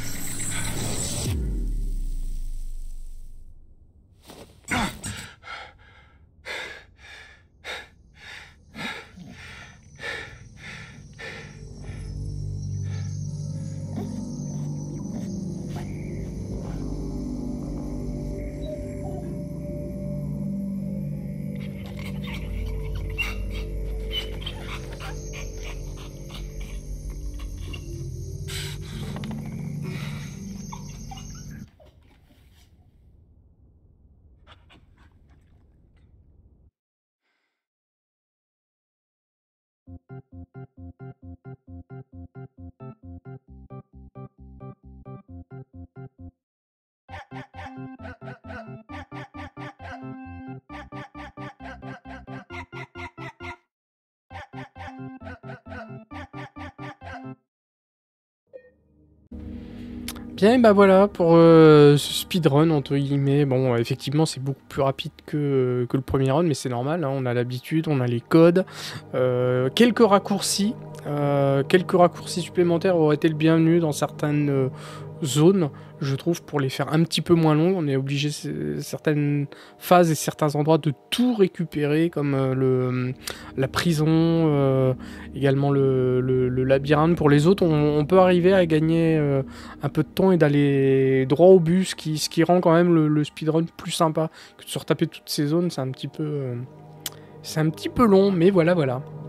Bien, et bah voilà pour ce speedrun entre guillemets. Bon, effectivement, c'est beaucoup plus rapide que le premier run, mais c'est normal, hein, on a l'habitude, on a les codes. Quelques raccourcis supplémentaires auraient été le bienvenu dans certaines zones, je trouve, pour les faire un petit peu moins longues. On est obligé, certaines phases et certains endroits, de tout récupérer, comme la prison, également le labyrinthe. Pour les autres, on peut arriver à gagner un peu de temps et d'aller droit au but, ce qui rend quand même le speedrun plus sympa que de se retaper toutes ces zones. C'est un petit peu long, mais voilà.